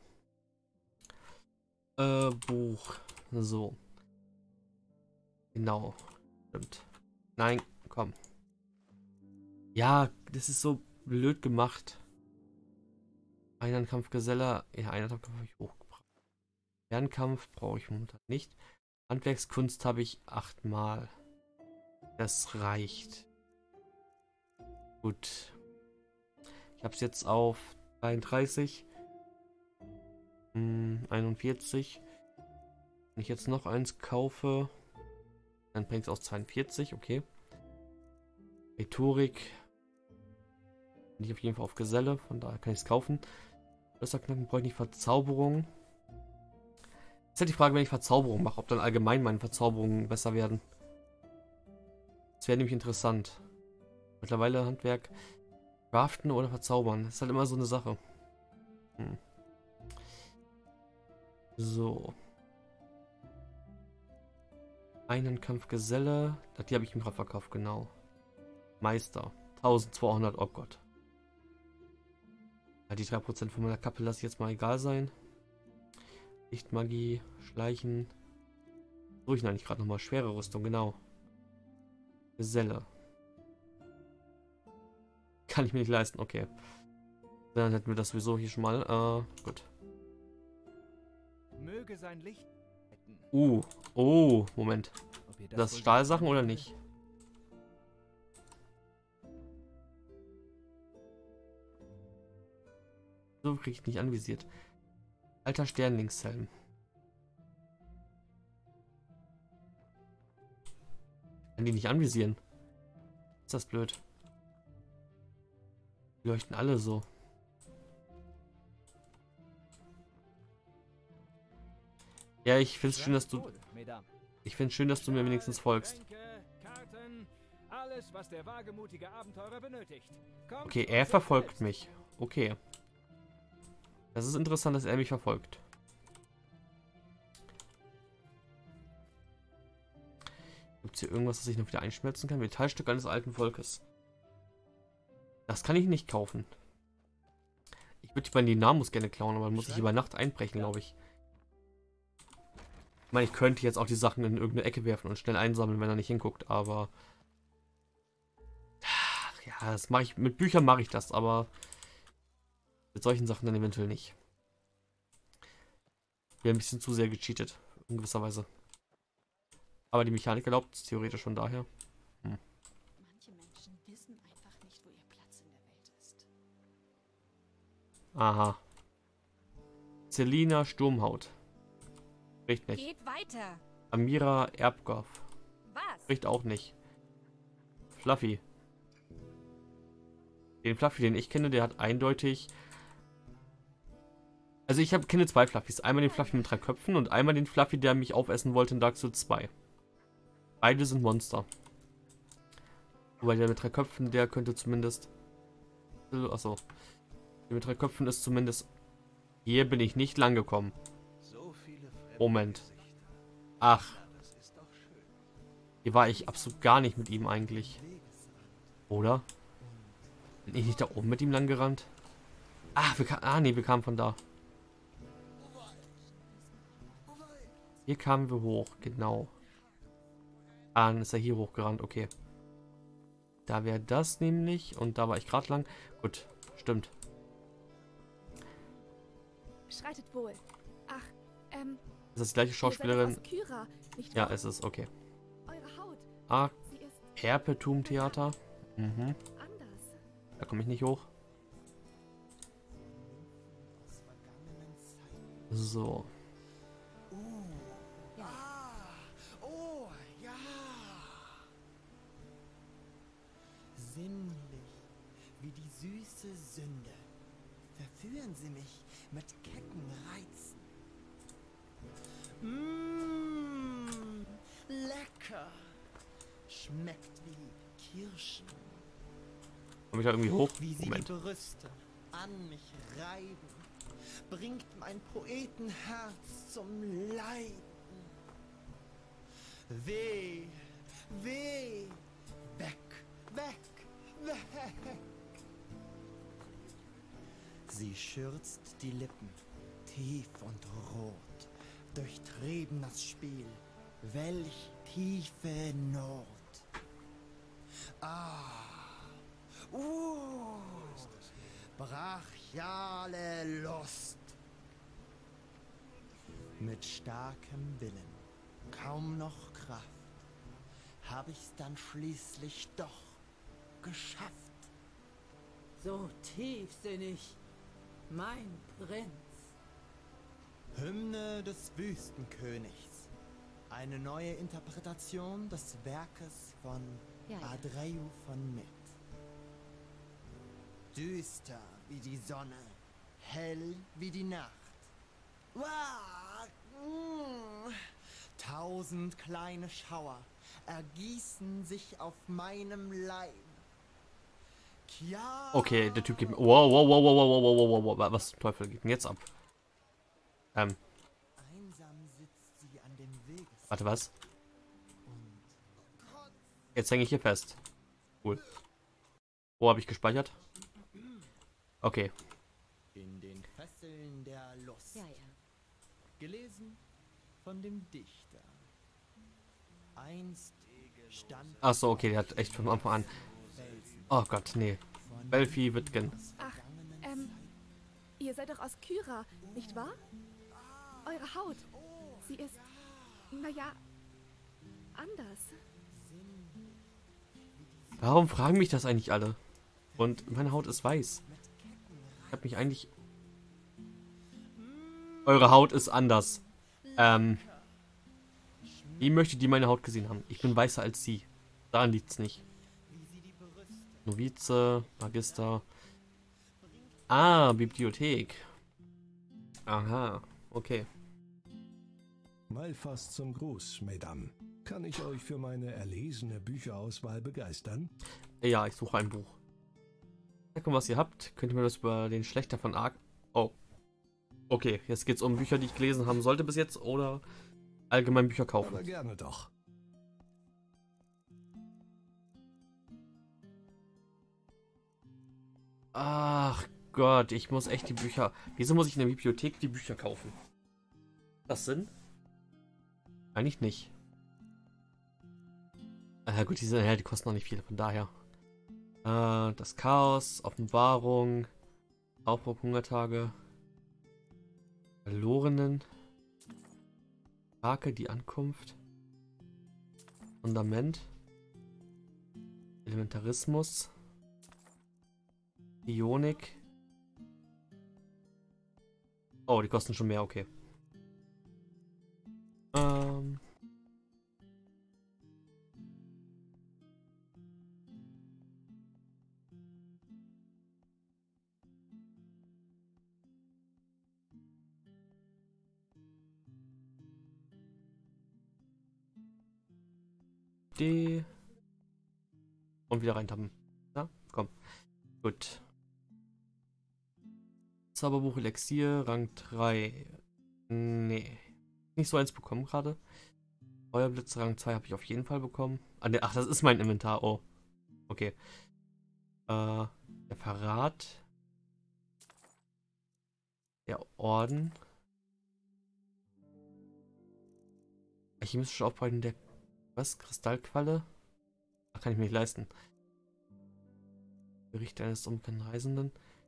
Buch. So. Genau. Stimmt. Nein, komm. Ja, das ist so blöd gemacht. Einhandkampfgeselle. Ja, Einhandkampf habe ich hochgebracht. Fernkampf brauche ich momentan nicht. Handwerkskunst habe ich 8 Mal. Das reicht. Gut. Ich habe es jetzt auf 33. 41. Wenn ich jetzt noch eins kaufe, dann bringt es aus 42. Okay. Rhetorik. Bin ich auf jeden Fall auf Geselle. Von daher kann ich es kaufen. Schlösserknacken brauche ich nicht. Verzauberung. Jetzt ist halt die Frage, wenn ich Verzauberung mache, ob dann allgemein meine Verzauberungen besser werden. Das wäre nämlich interessant. Mittlerweile Handwerk. Craften oder verzaubern. Das ist halt immer so eine Sache. So. Einhandkampfgeselle. Die habe ich ihm gerade verkauft, genau. Meister. 1200, oh Gott. Ja, die 3% von meiner Kappe lasse ich jetzt mal egal sein. Lichtmagie, Schleichen. So, ich eigentlich gerade nochmal schwere Rüstung, genau. Geselle. Kann ich mir nicht leisten, okay. Dann hätten wir das sowieso hier schon mal. Gut. Möge sein Licht. Oh, Moment. Das Stahlsachen oder nicht? So kriege ich nicht anvisiert. Alter Sternlingshelm. Kann die nicht anvisieren? Ist das blöd? Die leuchten alle so. Ja, ich finde es schön, dass du... Ich finde es schön, dass du mir wenigstens folgst. Okay, er verfolgt mich. Okay. Das ist interessant, dass er mich verfolgt. Gibt es hier irgendwas, das ich noch wieder einschmelzen kann? Metallstück eines alten Volkes. Das kann ich nicht kaufen. Ich würde die Dynamos gerne klauen, aber dann muss ich über Nacht einbrechen, glaube ich. Ich meine, ich könnte jetzt auch die Sachen in irgendeine Ecke werfen und schnell einsammeln, wenn er nicht hinguckt, aber... Ach, ja, das mache ich... Mit Büchern mache ich das, aber... Mit solchen Sachen dann eventuell nicht. Wäre ein bisschen zu sehr gecheatet, in gewisser Weise. Aber die Mechanik erlaubt es theoretisch schon daher. Manche Menschen wissen einfach nicht, wo ihr Platz in der Welt ist. Aha. Selina Sturmhaut. Spricht nicht. Geht weiter. Amira Erbgoff. Was? Spricht auch nicht. Fluffy. Den Fluffy, den ich kenne, der hat eindeutig... Also ich kenne 2 Fluffys. Einmal den Fluffy mit 3 Köpfen und einmal den Fluffy, der mich aufessen wollte in Dark Souls 2. Beide sind Monster. Wobei der mit 3 Köpfen, der könnte zumindest... Achso. Der mit 3 Köpfen ist zumindest... Hier bin ich nicht lang gekommen. Moment. Ach. Hier war ich absolut gar nicht mit ihm eigentlich. Oder? Bin ich nicht da oben mit ihm lang gerannt? Wir kamen von da. Hier kamen wir hoch, genau. Dann ist er hier hochgerannt, okay. Da wäre das nämlich. Und da war ich gerade lang. Gut, stimmt. Schreitet wohl. Ach, Ist das die gleiche Schauspielerin? Aus Kyra, nicht Ja, wahr? es ist, okay. Eure Haut, Ah, sie ist Perpetuum-Theater. anders. Da komme ich nicht hoch. So. Oh, ja. Sinnlich, wie die süße Sünde. Verführen Sie mich mit kecken Reizen. Lecker. Schmeckt wie Pirschen. Komm ich da irgendwie hoch? Wie sie Moment. die Brüste an mich reiben, bringt mein Poetenherz zum Leiden. Weh, weh, weg, weg, weg. Sie schürzt die Lippen, tief und rot, durchtrieben das Spiel, welch tiefe Not. Brachiale Lust. Mit starkem Willen, kaum noch Kraft, hab ich's dann schließlich doch geschafft. So tiefsinnig, mein Prinz. Hymne des Wüstenkönigs. Eine neue Interpretation des Werkes von Adreu von Mitt. Düster wie die Sonne, hell wie die Nacht. Tausend kleine Schauer ergießen sich auf meinem Leib. Okay, der Typ geht mir... Wow, wow, wow, wow, wow, wow, wow, wow, wow. Was zum Teufel geht denn jetzt ab? Einsam sitzt sie an dem Weges. Warte, was? Jetzt hänge ich hier fest. Cool. Wo habe ich gespeichert? Okay. In den Fesseln der Lust. Ja, ja. Gelesen von dem Dichter. Einst stand... Achso, okay, der hat echt von Anfang an... Oh Gott, nee. Belfi Wittgen. Ach, ihr seid doch aus Kyra, nicht wahr? Eure Haut, sie ist, naja, anders. Warum fragen mich das eigentlich alle? Und meine Haut ist weiß. Ich hab mich eigentlich... Eure Haut ist anders. Wie möchte die meine Haut gesehen haben? Ich bin weißer als sie. Daran liegt's nicht. Novize, Magister. Ah, Bibliothek. Aha, okay. Malfas zum Gruß, Mesdames. Kann ich euch für meine erlesene Bücherauswahl begeistern? Ja, ich suche ein Buch. Sag mal, was ihr habt. Könnt ihr mir das über den Schlechter von Ark... Oh. Okay, jetzt geht's um Bücher, die ich gelesen haben sollte bis jetzt oder allgemein Bücher kaufen. Aber gerne doch. Ach Gott, ich muss echt die Bücher... Wieso muss ich in der Bibliothek die Bücher kaufen? Das Sinn? Eigentlich nicht. Gut, die kosten noch nicht viel, von daher. Das Chaos, Offenbarung, Aufbruch, Hungertage, Verlorenen, Krake, die Ankunft, Fundament, Elementarismus, Bionik. Oh, die kosten schon mehr, okay. Die und wieder reintappen. Na, komm. Gut. Zauberbuch Elixier, Rang 3. Nee. Nicht so eins bekommen gerade. Feuerblitz, Rang 2 habe ich auf jeden Fall bekommen. Ach, das ist mein Inventar. Oh. Okay. Der Verrat. Der Orden. Chemische Aufbereitung der... Was? Kristallqualle? Ach, kann ich mir nicht leisten. Bericht eines unbekannten Reisenden.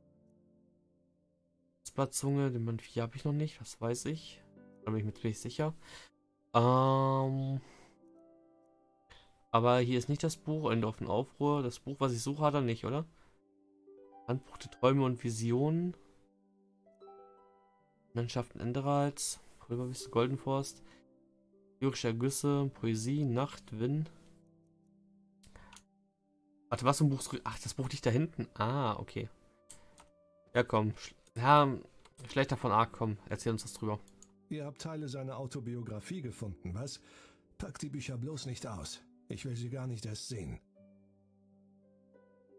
Zunge, den Band 4 habe ich noch nicht, das weiß ich. Da bin ich mir ziemlich sicher. Aber hier ist nicht das Buch, Ende auf den Aufruhr. Das Buch, was ich suche, hat er nicht, oder? Handbuch der Träume und Visionen. Landschaften Enderals. Pulverwüste Goldenforst. Lyrische Ergüsse, Poesie, Nacht, Wind. Warte, was für ein Buch? Ach, das Buch liegt da hinten. Ah, okay. Ja, komm. Ja, Schlechter von Ark, komm. Erzähl uns das drüber. Ihr habt Teile seiner Autobiografie gefunden, was? Packt die Bücher bloß nicht aus. Ich will sie gar nicht erst sehen.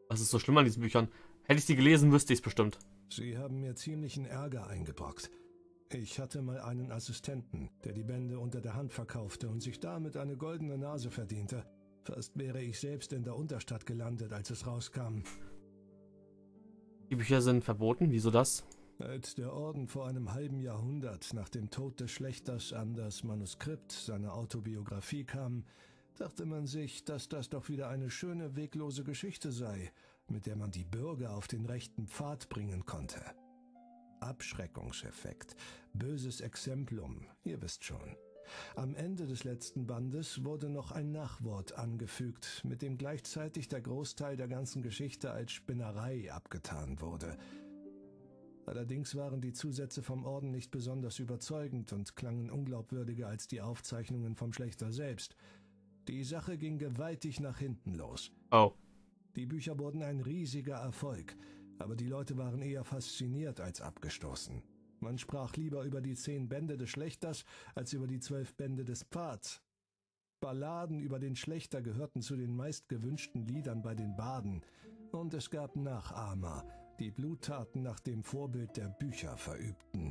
Was ist so schlimm an diesen Büchern? Hätte ich sie gelesen, wüsste ich es bestimmt. Sie haben mir ziemlichen Ärger eingebrockt. Ich hatte mal einen Assistenten, der die Bände unter der Hand verkaufte und sich damit eine goldene Nase verdiente. Fast wäre ich selbst in der Unterstadt gelandet, als es rauskam. Die Bücher sind verboten, wieso das? Als der Orden vor einem halben Jahrhundert nach dem Tod des Schlächters an das Manuskript seiner Autobiografie kam, dachte man sich, dass das doch wieder eine schöne, weglose Geschichte sei, mit der man die Bürger auf den rechten Pfad bringen konnte. Abschreckungseffekt, böses Exemplum, ihr wisst schon. Am Ende des letzten Bandes wurde noch ein Nachwort angefügt, mit dem gleichzeitig der Großteil der ganzen Geschichte als Spinnerei abgetan wurde. Allerdings waren die Zusätze vom Orden nicht besonders überzeugend und klangen unglaubwürdiger als die Aufzeichnungen vom Schlächter selbst. Die Sache ging gewaltig nach hinten los. Oh. Die Bücher wurden ein riesiger Erfolg, aber die Leute waren eher fasziniert als abgestoßen. Man sprach lieber über die 10 Bände des Schlächters als über die 12 Bände des Pfads. Balladen über den Schlächter gehörten zu den meistgewünschten Liedern bei den Baden, und es gab Nachahmer, die Bluttaten nach dem Vorbild der Bücher verübten.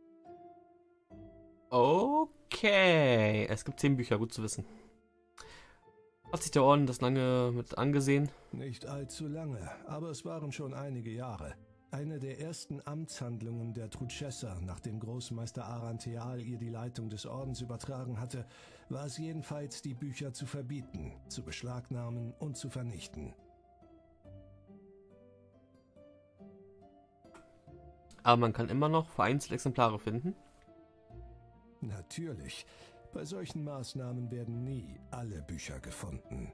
Okay, es gibt 10 Bücher, gut zu wissen. Hat sich der Orden das lange mit angesehen? Nicht allzu lange, aber es waren schon einige Jahre. Eine der ersten Amtshandlungen der Truchesser, nachdem Großmeister Arantheal ihr die Leitung des Ordens übertragen hatte, war es jedenfalls, die Bücher zu verbieten, zu beschlagnahmen und zu vernichten. Aber man kann immer noch vereinzelt Exemplare finden? Natürlich. Bei solchen Maßnahmen werden nie alle Bücher gefunden.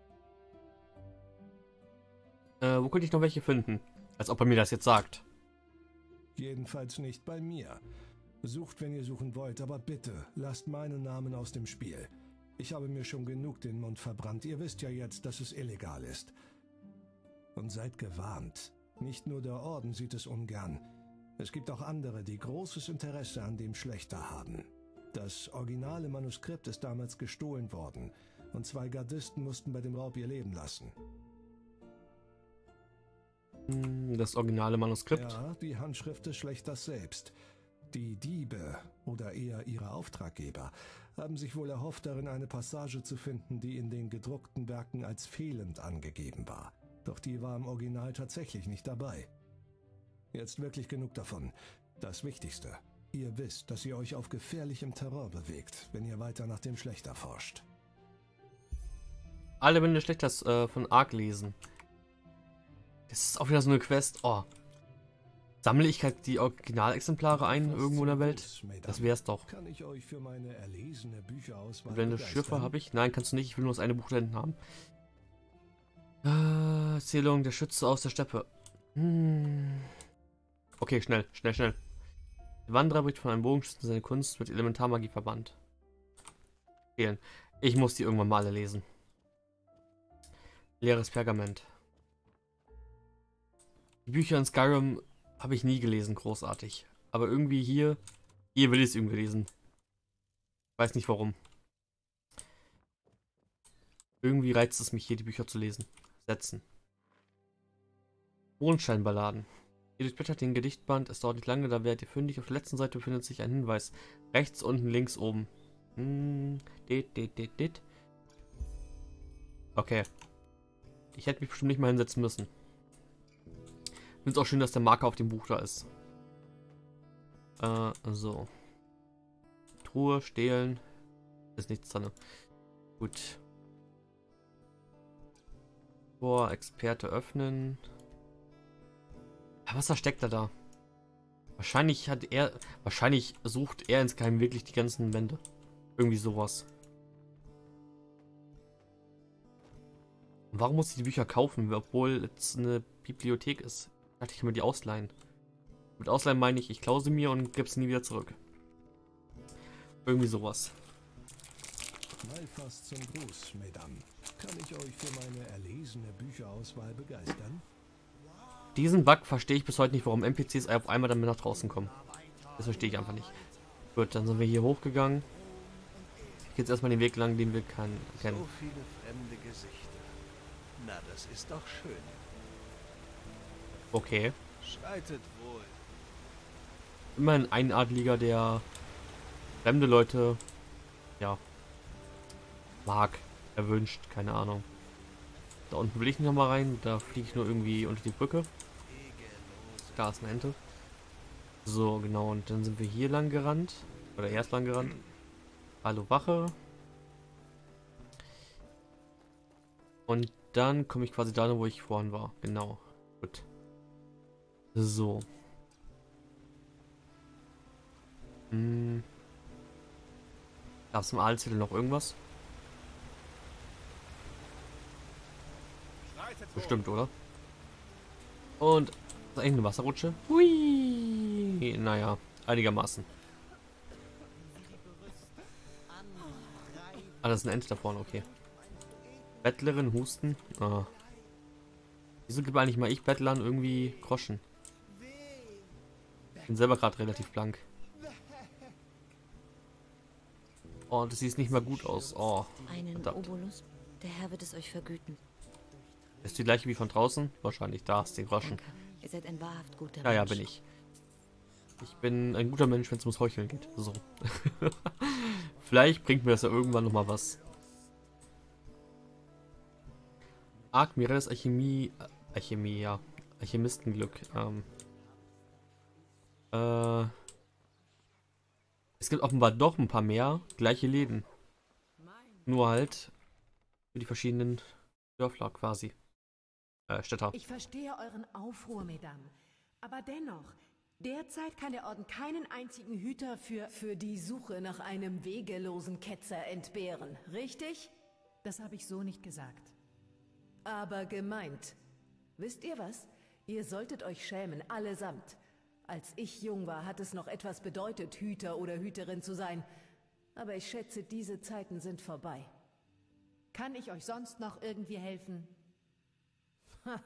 Wo könnte ich noch welche finden? Als ob er mir das jetzt sagt. Jedenfalls nicht bei mir. Sucht, wenn ihr suchen wollt, aber bitte, lasst meinen Namen aus dem Spiel. Ich habe mir schon genug den Mund verbrannt. Ihr wisst ja jetzt, dass es illegal ist. Und seid gewarnt. Nicht nur der Orden sieht es ungern. Es gibt auch andere, die großes Interesse an dem Schlächter haben. Das originale Manuskript ist damals gestohlen worden und 2 Gardisten mussten bei dem Raub ihr Leben lassen. Das originale Manuskript? Ja, die Handschrift des Schlächters selbst. Die Diebe, oder eher ihre Auftraggeber, haben sich wohl erhofft, darin eine Passage zu finden, die in den gedruckten Werken als fehlend angegeben war. Doch die war im Original tatsächlich nicht dabei. Jetzt wirklich genug davon. Das Wichtigste. Ihr wisst, dass ihr euch auf gefährlichem Terrain bewegt, wenn ihr weiter nach dem Schlächter forscht. Alle Bände des Schlächters von Ark lesen. Das ist auch wieder so eine Quest. Oh. Sammle ich halt die Originalexemplare ein irgendwo in der Welt? Das wär's doch. Kann ich euch für meine erlesene Bücherauswahl Blende Schiffe habe ich? Nein, kannst du nicht. Ich will nur das eine Buch da hinten haben. Erzählung der Schütze aus der Steppe. Okay, schnell. Der Wanderer bricht von einem Bogenschützen seine Kunst mit Elementarmagie verbannt. Fehlen. Ich muss die irgendwann mal alle lesen. Leeres Pergament. Die Bücher in Skyrim habe ich nie gelesen, großartig. Aber irgendwie hier will ich es irgendwie lesen. Weiß nicht warum. Irgendwie reizt es mich hier, die Bücher zu lesen. Setzen. Mondscheinballaden. Ihr durchblättert den Gedichtband, es dauert nicht lange, da werdet ihr fündig. Auf der letzten Seite befindet sich ein Hinweis. Rechts, unten, links, oben. Okay. Ich hätte mich bestimmt nicht mal hinsetzen müssen. Ich finde es auch schön, dass der Marker auf dem Buch da ist. So. Truhe, stehlen. Ist nichts dran. Gut. Tor, Experte öffnen. Was versteckt er da? Wahrscheinlich sucht er insgeheim wirklich die ganzen Wände. Irgendwie sowas. Warum muss ich die Bücher kaufen, obwohl es eine Bibliothek ist? Ich dachte, ich kann mir die ausleihen. Mit Ausleihen meine ich klaue sie mir und gebe sie nie wieder zurück. Irgendwie sowas. Malfas zum Gruß, Mesdames. Kann ich euch für meine erlesene Bücherauswahl begeistern? Diesen Bug verstehe ich bis heute nicht, warum NPCs auf einmal dann nach draußen kommen. Das verstehe ich einfach nicht. Gut, dann sind wir hier hochgegangen. Ich gehe jetzt erstmal den Weg lang, den wir kennen. So viele fremde Gesichter. Na, das ist doch schön. Okay. Schreitet wohl. Immerhin ein Adliger, der fremde Leute, ja, mag, erwünscht, keine Ahnung. Da unten will ich nicht nochmal rein, da fliege ich nur irgendwie unter die Brücke. Da ist eine Ente. So, genau, und dann sind wir hier lang gerannt. Oder erst lang gerannt. Hallo Wache. Und dann komme ich quasi da, wo ich vorhin war. Genau. Gut. So. Gab es im Aalzettel noch irgendwas? Bestimmt, oder? Und ist eigentlich eine Wasserrutsche? Hui! Naja, einigermaßen. Ah, das ist ein Ente da vorne, okay. Bettlerin, Husten. Ah. Wieso gibt eigentlich mal ich Bettlern irgendwie Groschen? Ich bin selber gerade relativ blank. Oh, das sieht nicht mal gut aus. Oh. Einen Obolus, der Herr wird es euch vergüten. Ist die gleiche wie von draußen? Wahrscheinlich, da ist den Groschen. Danke. Ihr seid ein wahrhaft guter Ja, Mensch. bin ich. Ich bin ein guter Mensch, wenn es ums Heucheln geht. So. Vielleicht bringt mir das ja irgendwann nochmal was. Mireles Alchemie, ja. Alchemistenglück. Es gibt offenbar doch ein paar mehr gleiche Läden. Nur halt für die verschiedenen Dörfler quasi. Städter. Ich verstehe euren Aufruhr, Mesdames. Aber dennoch, derzeit kann der Orden keinen einzigen Hüter für die Suche nach einem wegelosen Ketzer entbehren. Richtig? Das habe ich so nicht gesagt. Aber gemeint. Wisst ihr was? Ihr solltet euch schämen, allesamt. Als ich jung war, hat es noch etwas bedeutet, Hüter oder Hüterin zu sein. Aber ich schätze, diese Zeiten sind vorbei. Kann ich euch sonst noch irgendwie helfen? Ha.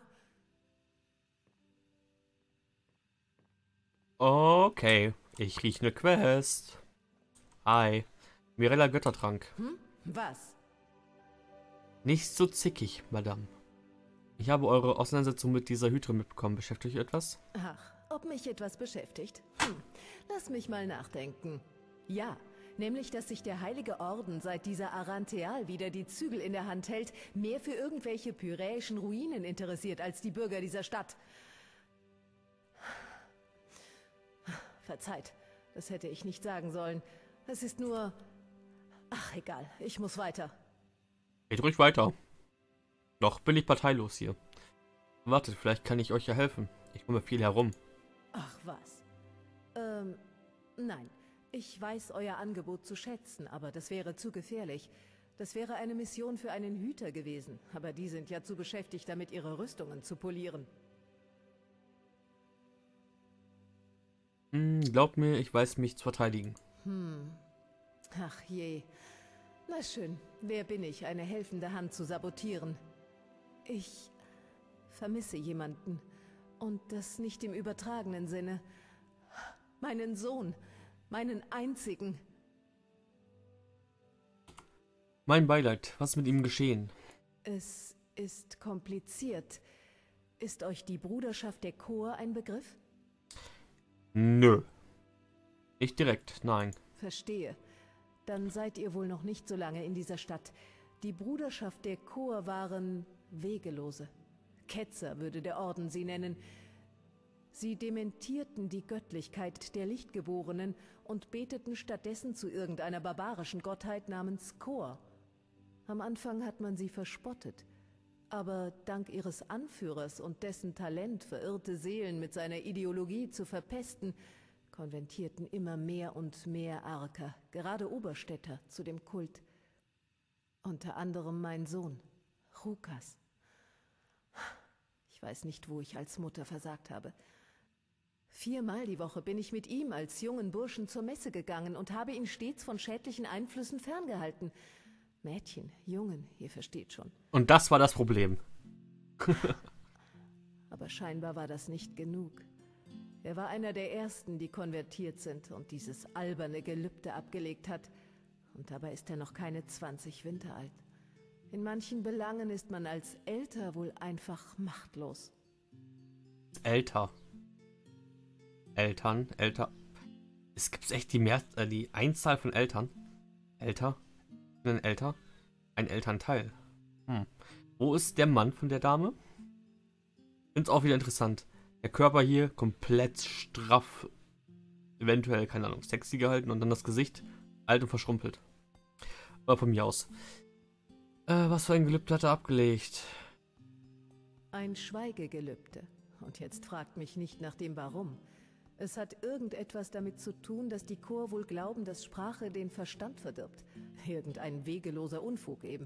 Okay, ich rieche eine Quest. Hi. Mirella Göttertrank. Was? Nicht so zickig, Madame. Ich habe eure Auseinandersetzung mit dieser Hüterin mitbekommen. Beschäftigt euch etwas? Ach, ob mich etwas beschäftigt? Lass mich mal nachdenken. Ja, nämlich, dass sich der Heilige Orden seit dieser Arantheal wieder die Zügel in der Hand hält, mehr für irgendwelche pyräischen Ruinen interessiert als die Bürger dieser Stadt. Verzeiht, das hätte ich nicht sagen sollen. Es ist nur... Ach, egal, ich muss weiter. Geht ruhig weiter. Noch bin ich parteilos hier. Wartet, vielleicht kann ich euch ja helfen. Ich komme viel herum. Ach was. Nein. Ich weiß euer Angebot zu schätzen, aber das wäre zu gefährlich. Das wäre eine Mission für einen Hüter gewesen. Aber die sind ja zu beschäftigt, damit ihre Rüstungen zu polieren. Glaubt mir, ich weiß mich zu verteidigen. Ach je. Na schön. Wer bin ich, eine helfende Hand zu sabotieren? Ich vermisse jemanden. Und das nicht im übertragenen Sinne. Meinen Sohn. Meinen einzigen. Mein Beileid. Was ist mit ihm geschehen? Es ist kompliziert. Ist euch die Bruderschaft der Chor ein Begriff? Nö. Nicht direkt, nein. Verstehe. Dann seid ihr wohl noch nicht so lange in dieser Stadt. Die Bruderschaft der Chor waren Wegelose. Ketzer würde der Orden sie nennen. Sie dementierten die Göttlichkeit der Lichtgeborenen und beteten stattdessen zu irgendeiner barbarischen Gottheit namens Chor. Am Anfang hat man sie verspottet. Aber dank ihres Anführers und dessen Talent, verirrte Seelen mit seiner Ideologie zu verpesten, konvertierten immer mehr und mehr Arker, gerade Oberstädter, zu dem Kult. Unter anderem mein Sohn, Rukas. Ich weiß nicht, wo ich als Mutter versagt habe. 4-mal die Woche bin ich mit ihm als jungen Burschen zur Messe gegangen und habe ihn stets von schädlichen Einflüssen ferngehalten. Mädchen, Jungen, ihr versteht schon. Und das war das Problem. Aber scheinbar war das nicht genug. Er war einer der Ersten, die konvertiert sind und dieses alberne Gelübde abgelegt hat. Und dabei ist er noch keine 20 Winter alt. In manchen Belangen ist man als Älter wohl einfach machtlos. älter. Eltern, älter. Es gibt echt die Einzahl von Eltern. Älter? Älter? Ein Elternteil. Wo ist der Mann von der Dame? Find's auch wieder interessant. Der Körper hier komplett straff. Eventuell, keine Ahnung, sexy gehalten und dann das Gesicht alt und verschrumpelt. Aber von mir aus. Was für ein Gelübde hat er abgelegt? Ein Schweigegelübde. Und jetzt fragt mich nicht nach dem Warum. Es hat irgendetwas damit zu tun, dass die Chor wohl glauben, dass Sprache den Verstand verdirbt. Irgendein wegeloser Unfug eben.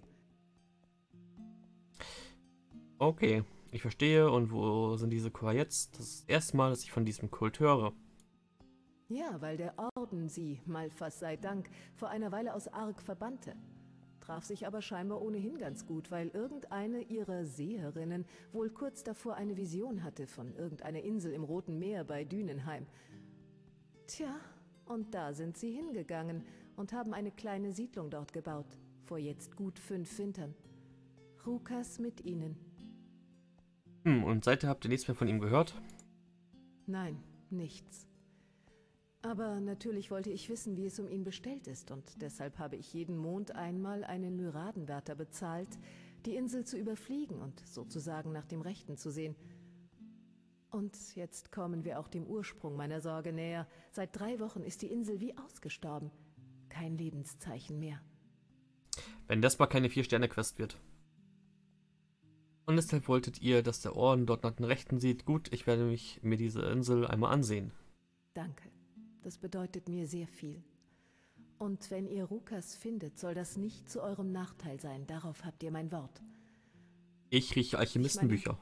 Okay, ich verstehe. Und wo sind diese Chor jetzt? Das ist das erste Mal, dass ich von diesem Kult höre. Ja, weil der Orden sie, Malphas sei Dank, vor einer Weile aus Ark verbannte. Traf sich aber scheinbar ohnehin ganz gut, weil irgendeine ihrer Seherinnen wohl kurz davor eine Vision hatte von irgendeiner Insel im Roten Meer bei Dünenheim. Tja, und da sind sie hingegangen und haben eine kleine Siedlung dort gebaut, vor jetzt gut 5 Wintern. Rukas mit ihnen. Und seitdem habt ihr nichts mehr von ihm gehört? Nein, nichts. Aber natürlich wollte ich wissen, wie es um ihn bestellt ist, und deshalb habe ich jeden Mond einmal einen Myradenwärter bezahlt, die Insel zu überfliegen und sozusagen nach dem Rechten zu sehen. Und jetzt kommen wir auch dem Ursprung meiner Sorge näher. Seit 3 Wochen ist die Insel wie ausgestorben. Kein Lebenszeichen mehr. Wenn das mal keine 4-Sterne-Quest wird. Und deshalb wolltet ihr, dass der Orden dort nach den Rechten sieht. Gut, ich werde mir diese Insel einmal ansehen. Danke. Das bedeutet mir sehr viel. Und wenn ihr Rukas findet, soll das nicht zu eurem Nachteil sein. Darauf habt ihr mein Wort. Ich rieche Alchemistenbücher.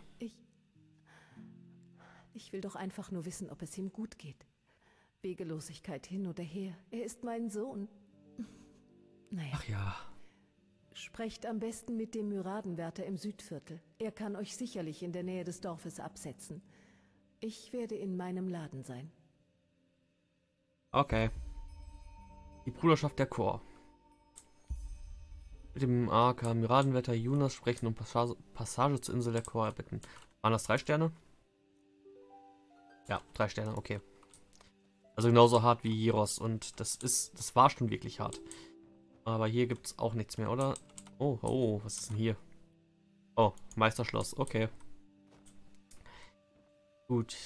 Ich will doch einfach nur wissen, ob es ihm gut geht. Wegelosigkeit hin oder her. Er ist mein Sohn. Naja. Ach ja. Sprecht am besten mit dem Myradenwärter im Südviertel. Er kann euch sicherlich in der Nähe des Dorfes absetzen. Ich werde in meinem Laden sein. Okay. Die Bruderschaft der Chor. Mit dem AK Myradenwärter Jonas sprechen und Passage zur Insel der Chor erbitten. Waren das 3 Sterne? Ja, 3 Sterne, okay. Also genauso hart wie Jiros und das war schon wirklich hart. Aber hier gibt es auch nichts mehr, oder? Oh, was ist denn hier? Oh, Meisterschloss, okay. Gut.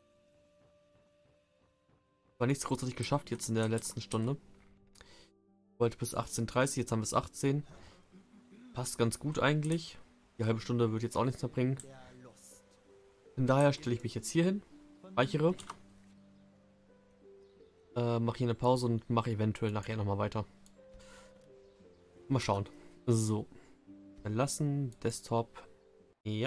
War nichts großartig geschafft jetzt in der letzten Stunde. Wollte bis 18:30, jetzt haben wir es 18. Passt ganz gut eigentlich. Die halbe Stunde wird jetzt auch nichts mehr bringen. Von daher stelle ich mich jetzt hier hin, speichere, mache hier eine Pause und mache eventuell nachher nochmal weiter. Mal schauen. So. Verlassen, Desktop. Ja.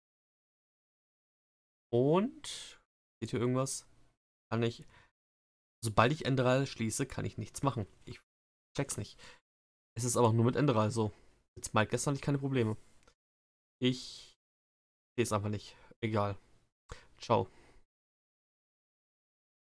Und seht ihr irgendwas? Kann ich... Sobald ich Enderal schließe, kann ich nichts machen. Ich check's nicht. Es ist aber nur mit Enderal so. Jetzt mal gestern hatte ich keine Probleme. Ich sehe es einfach nicht. Egal. Ciao.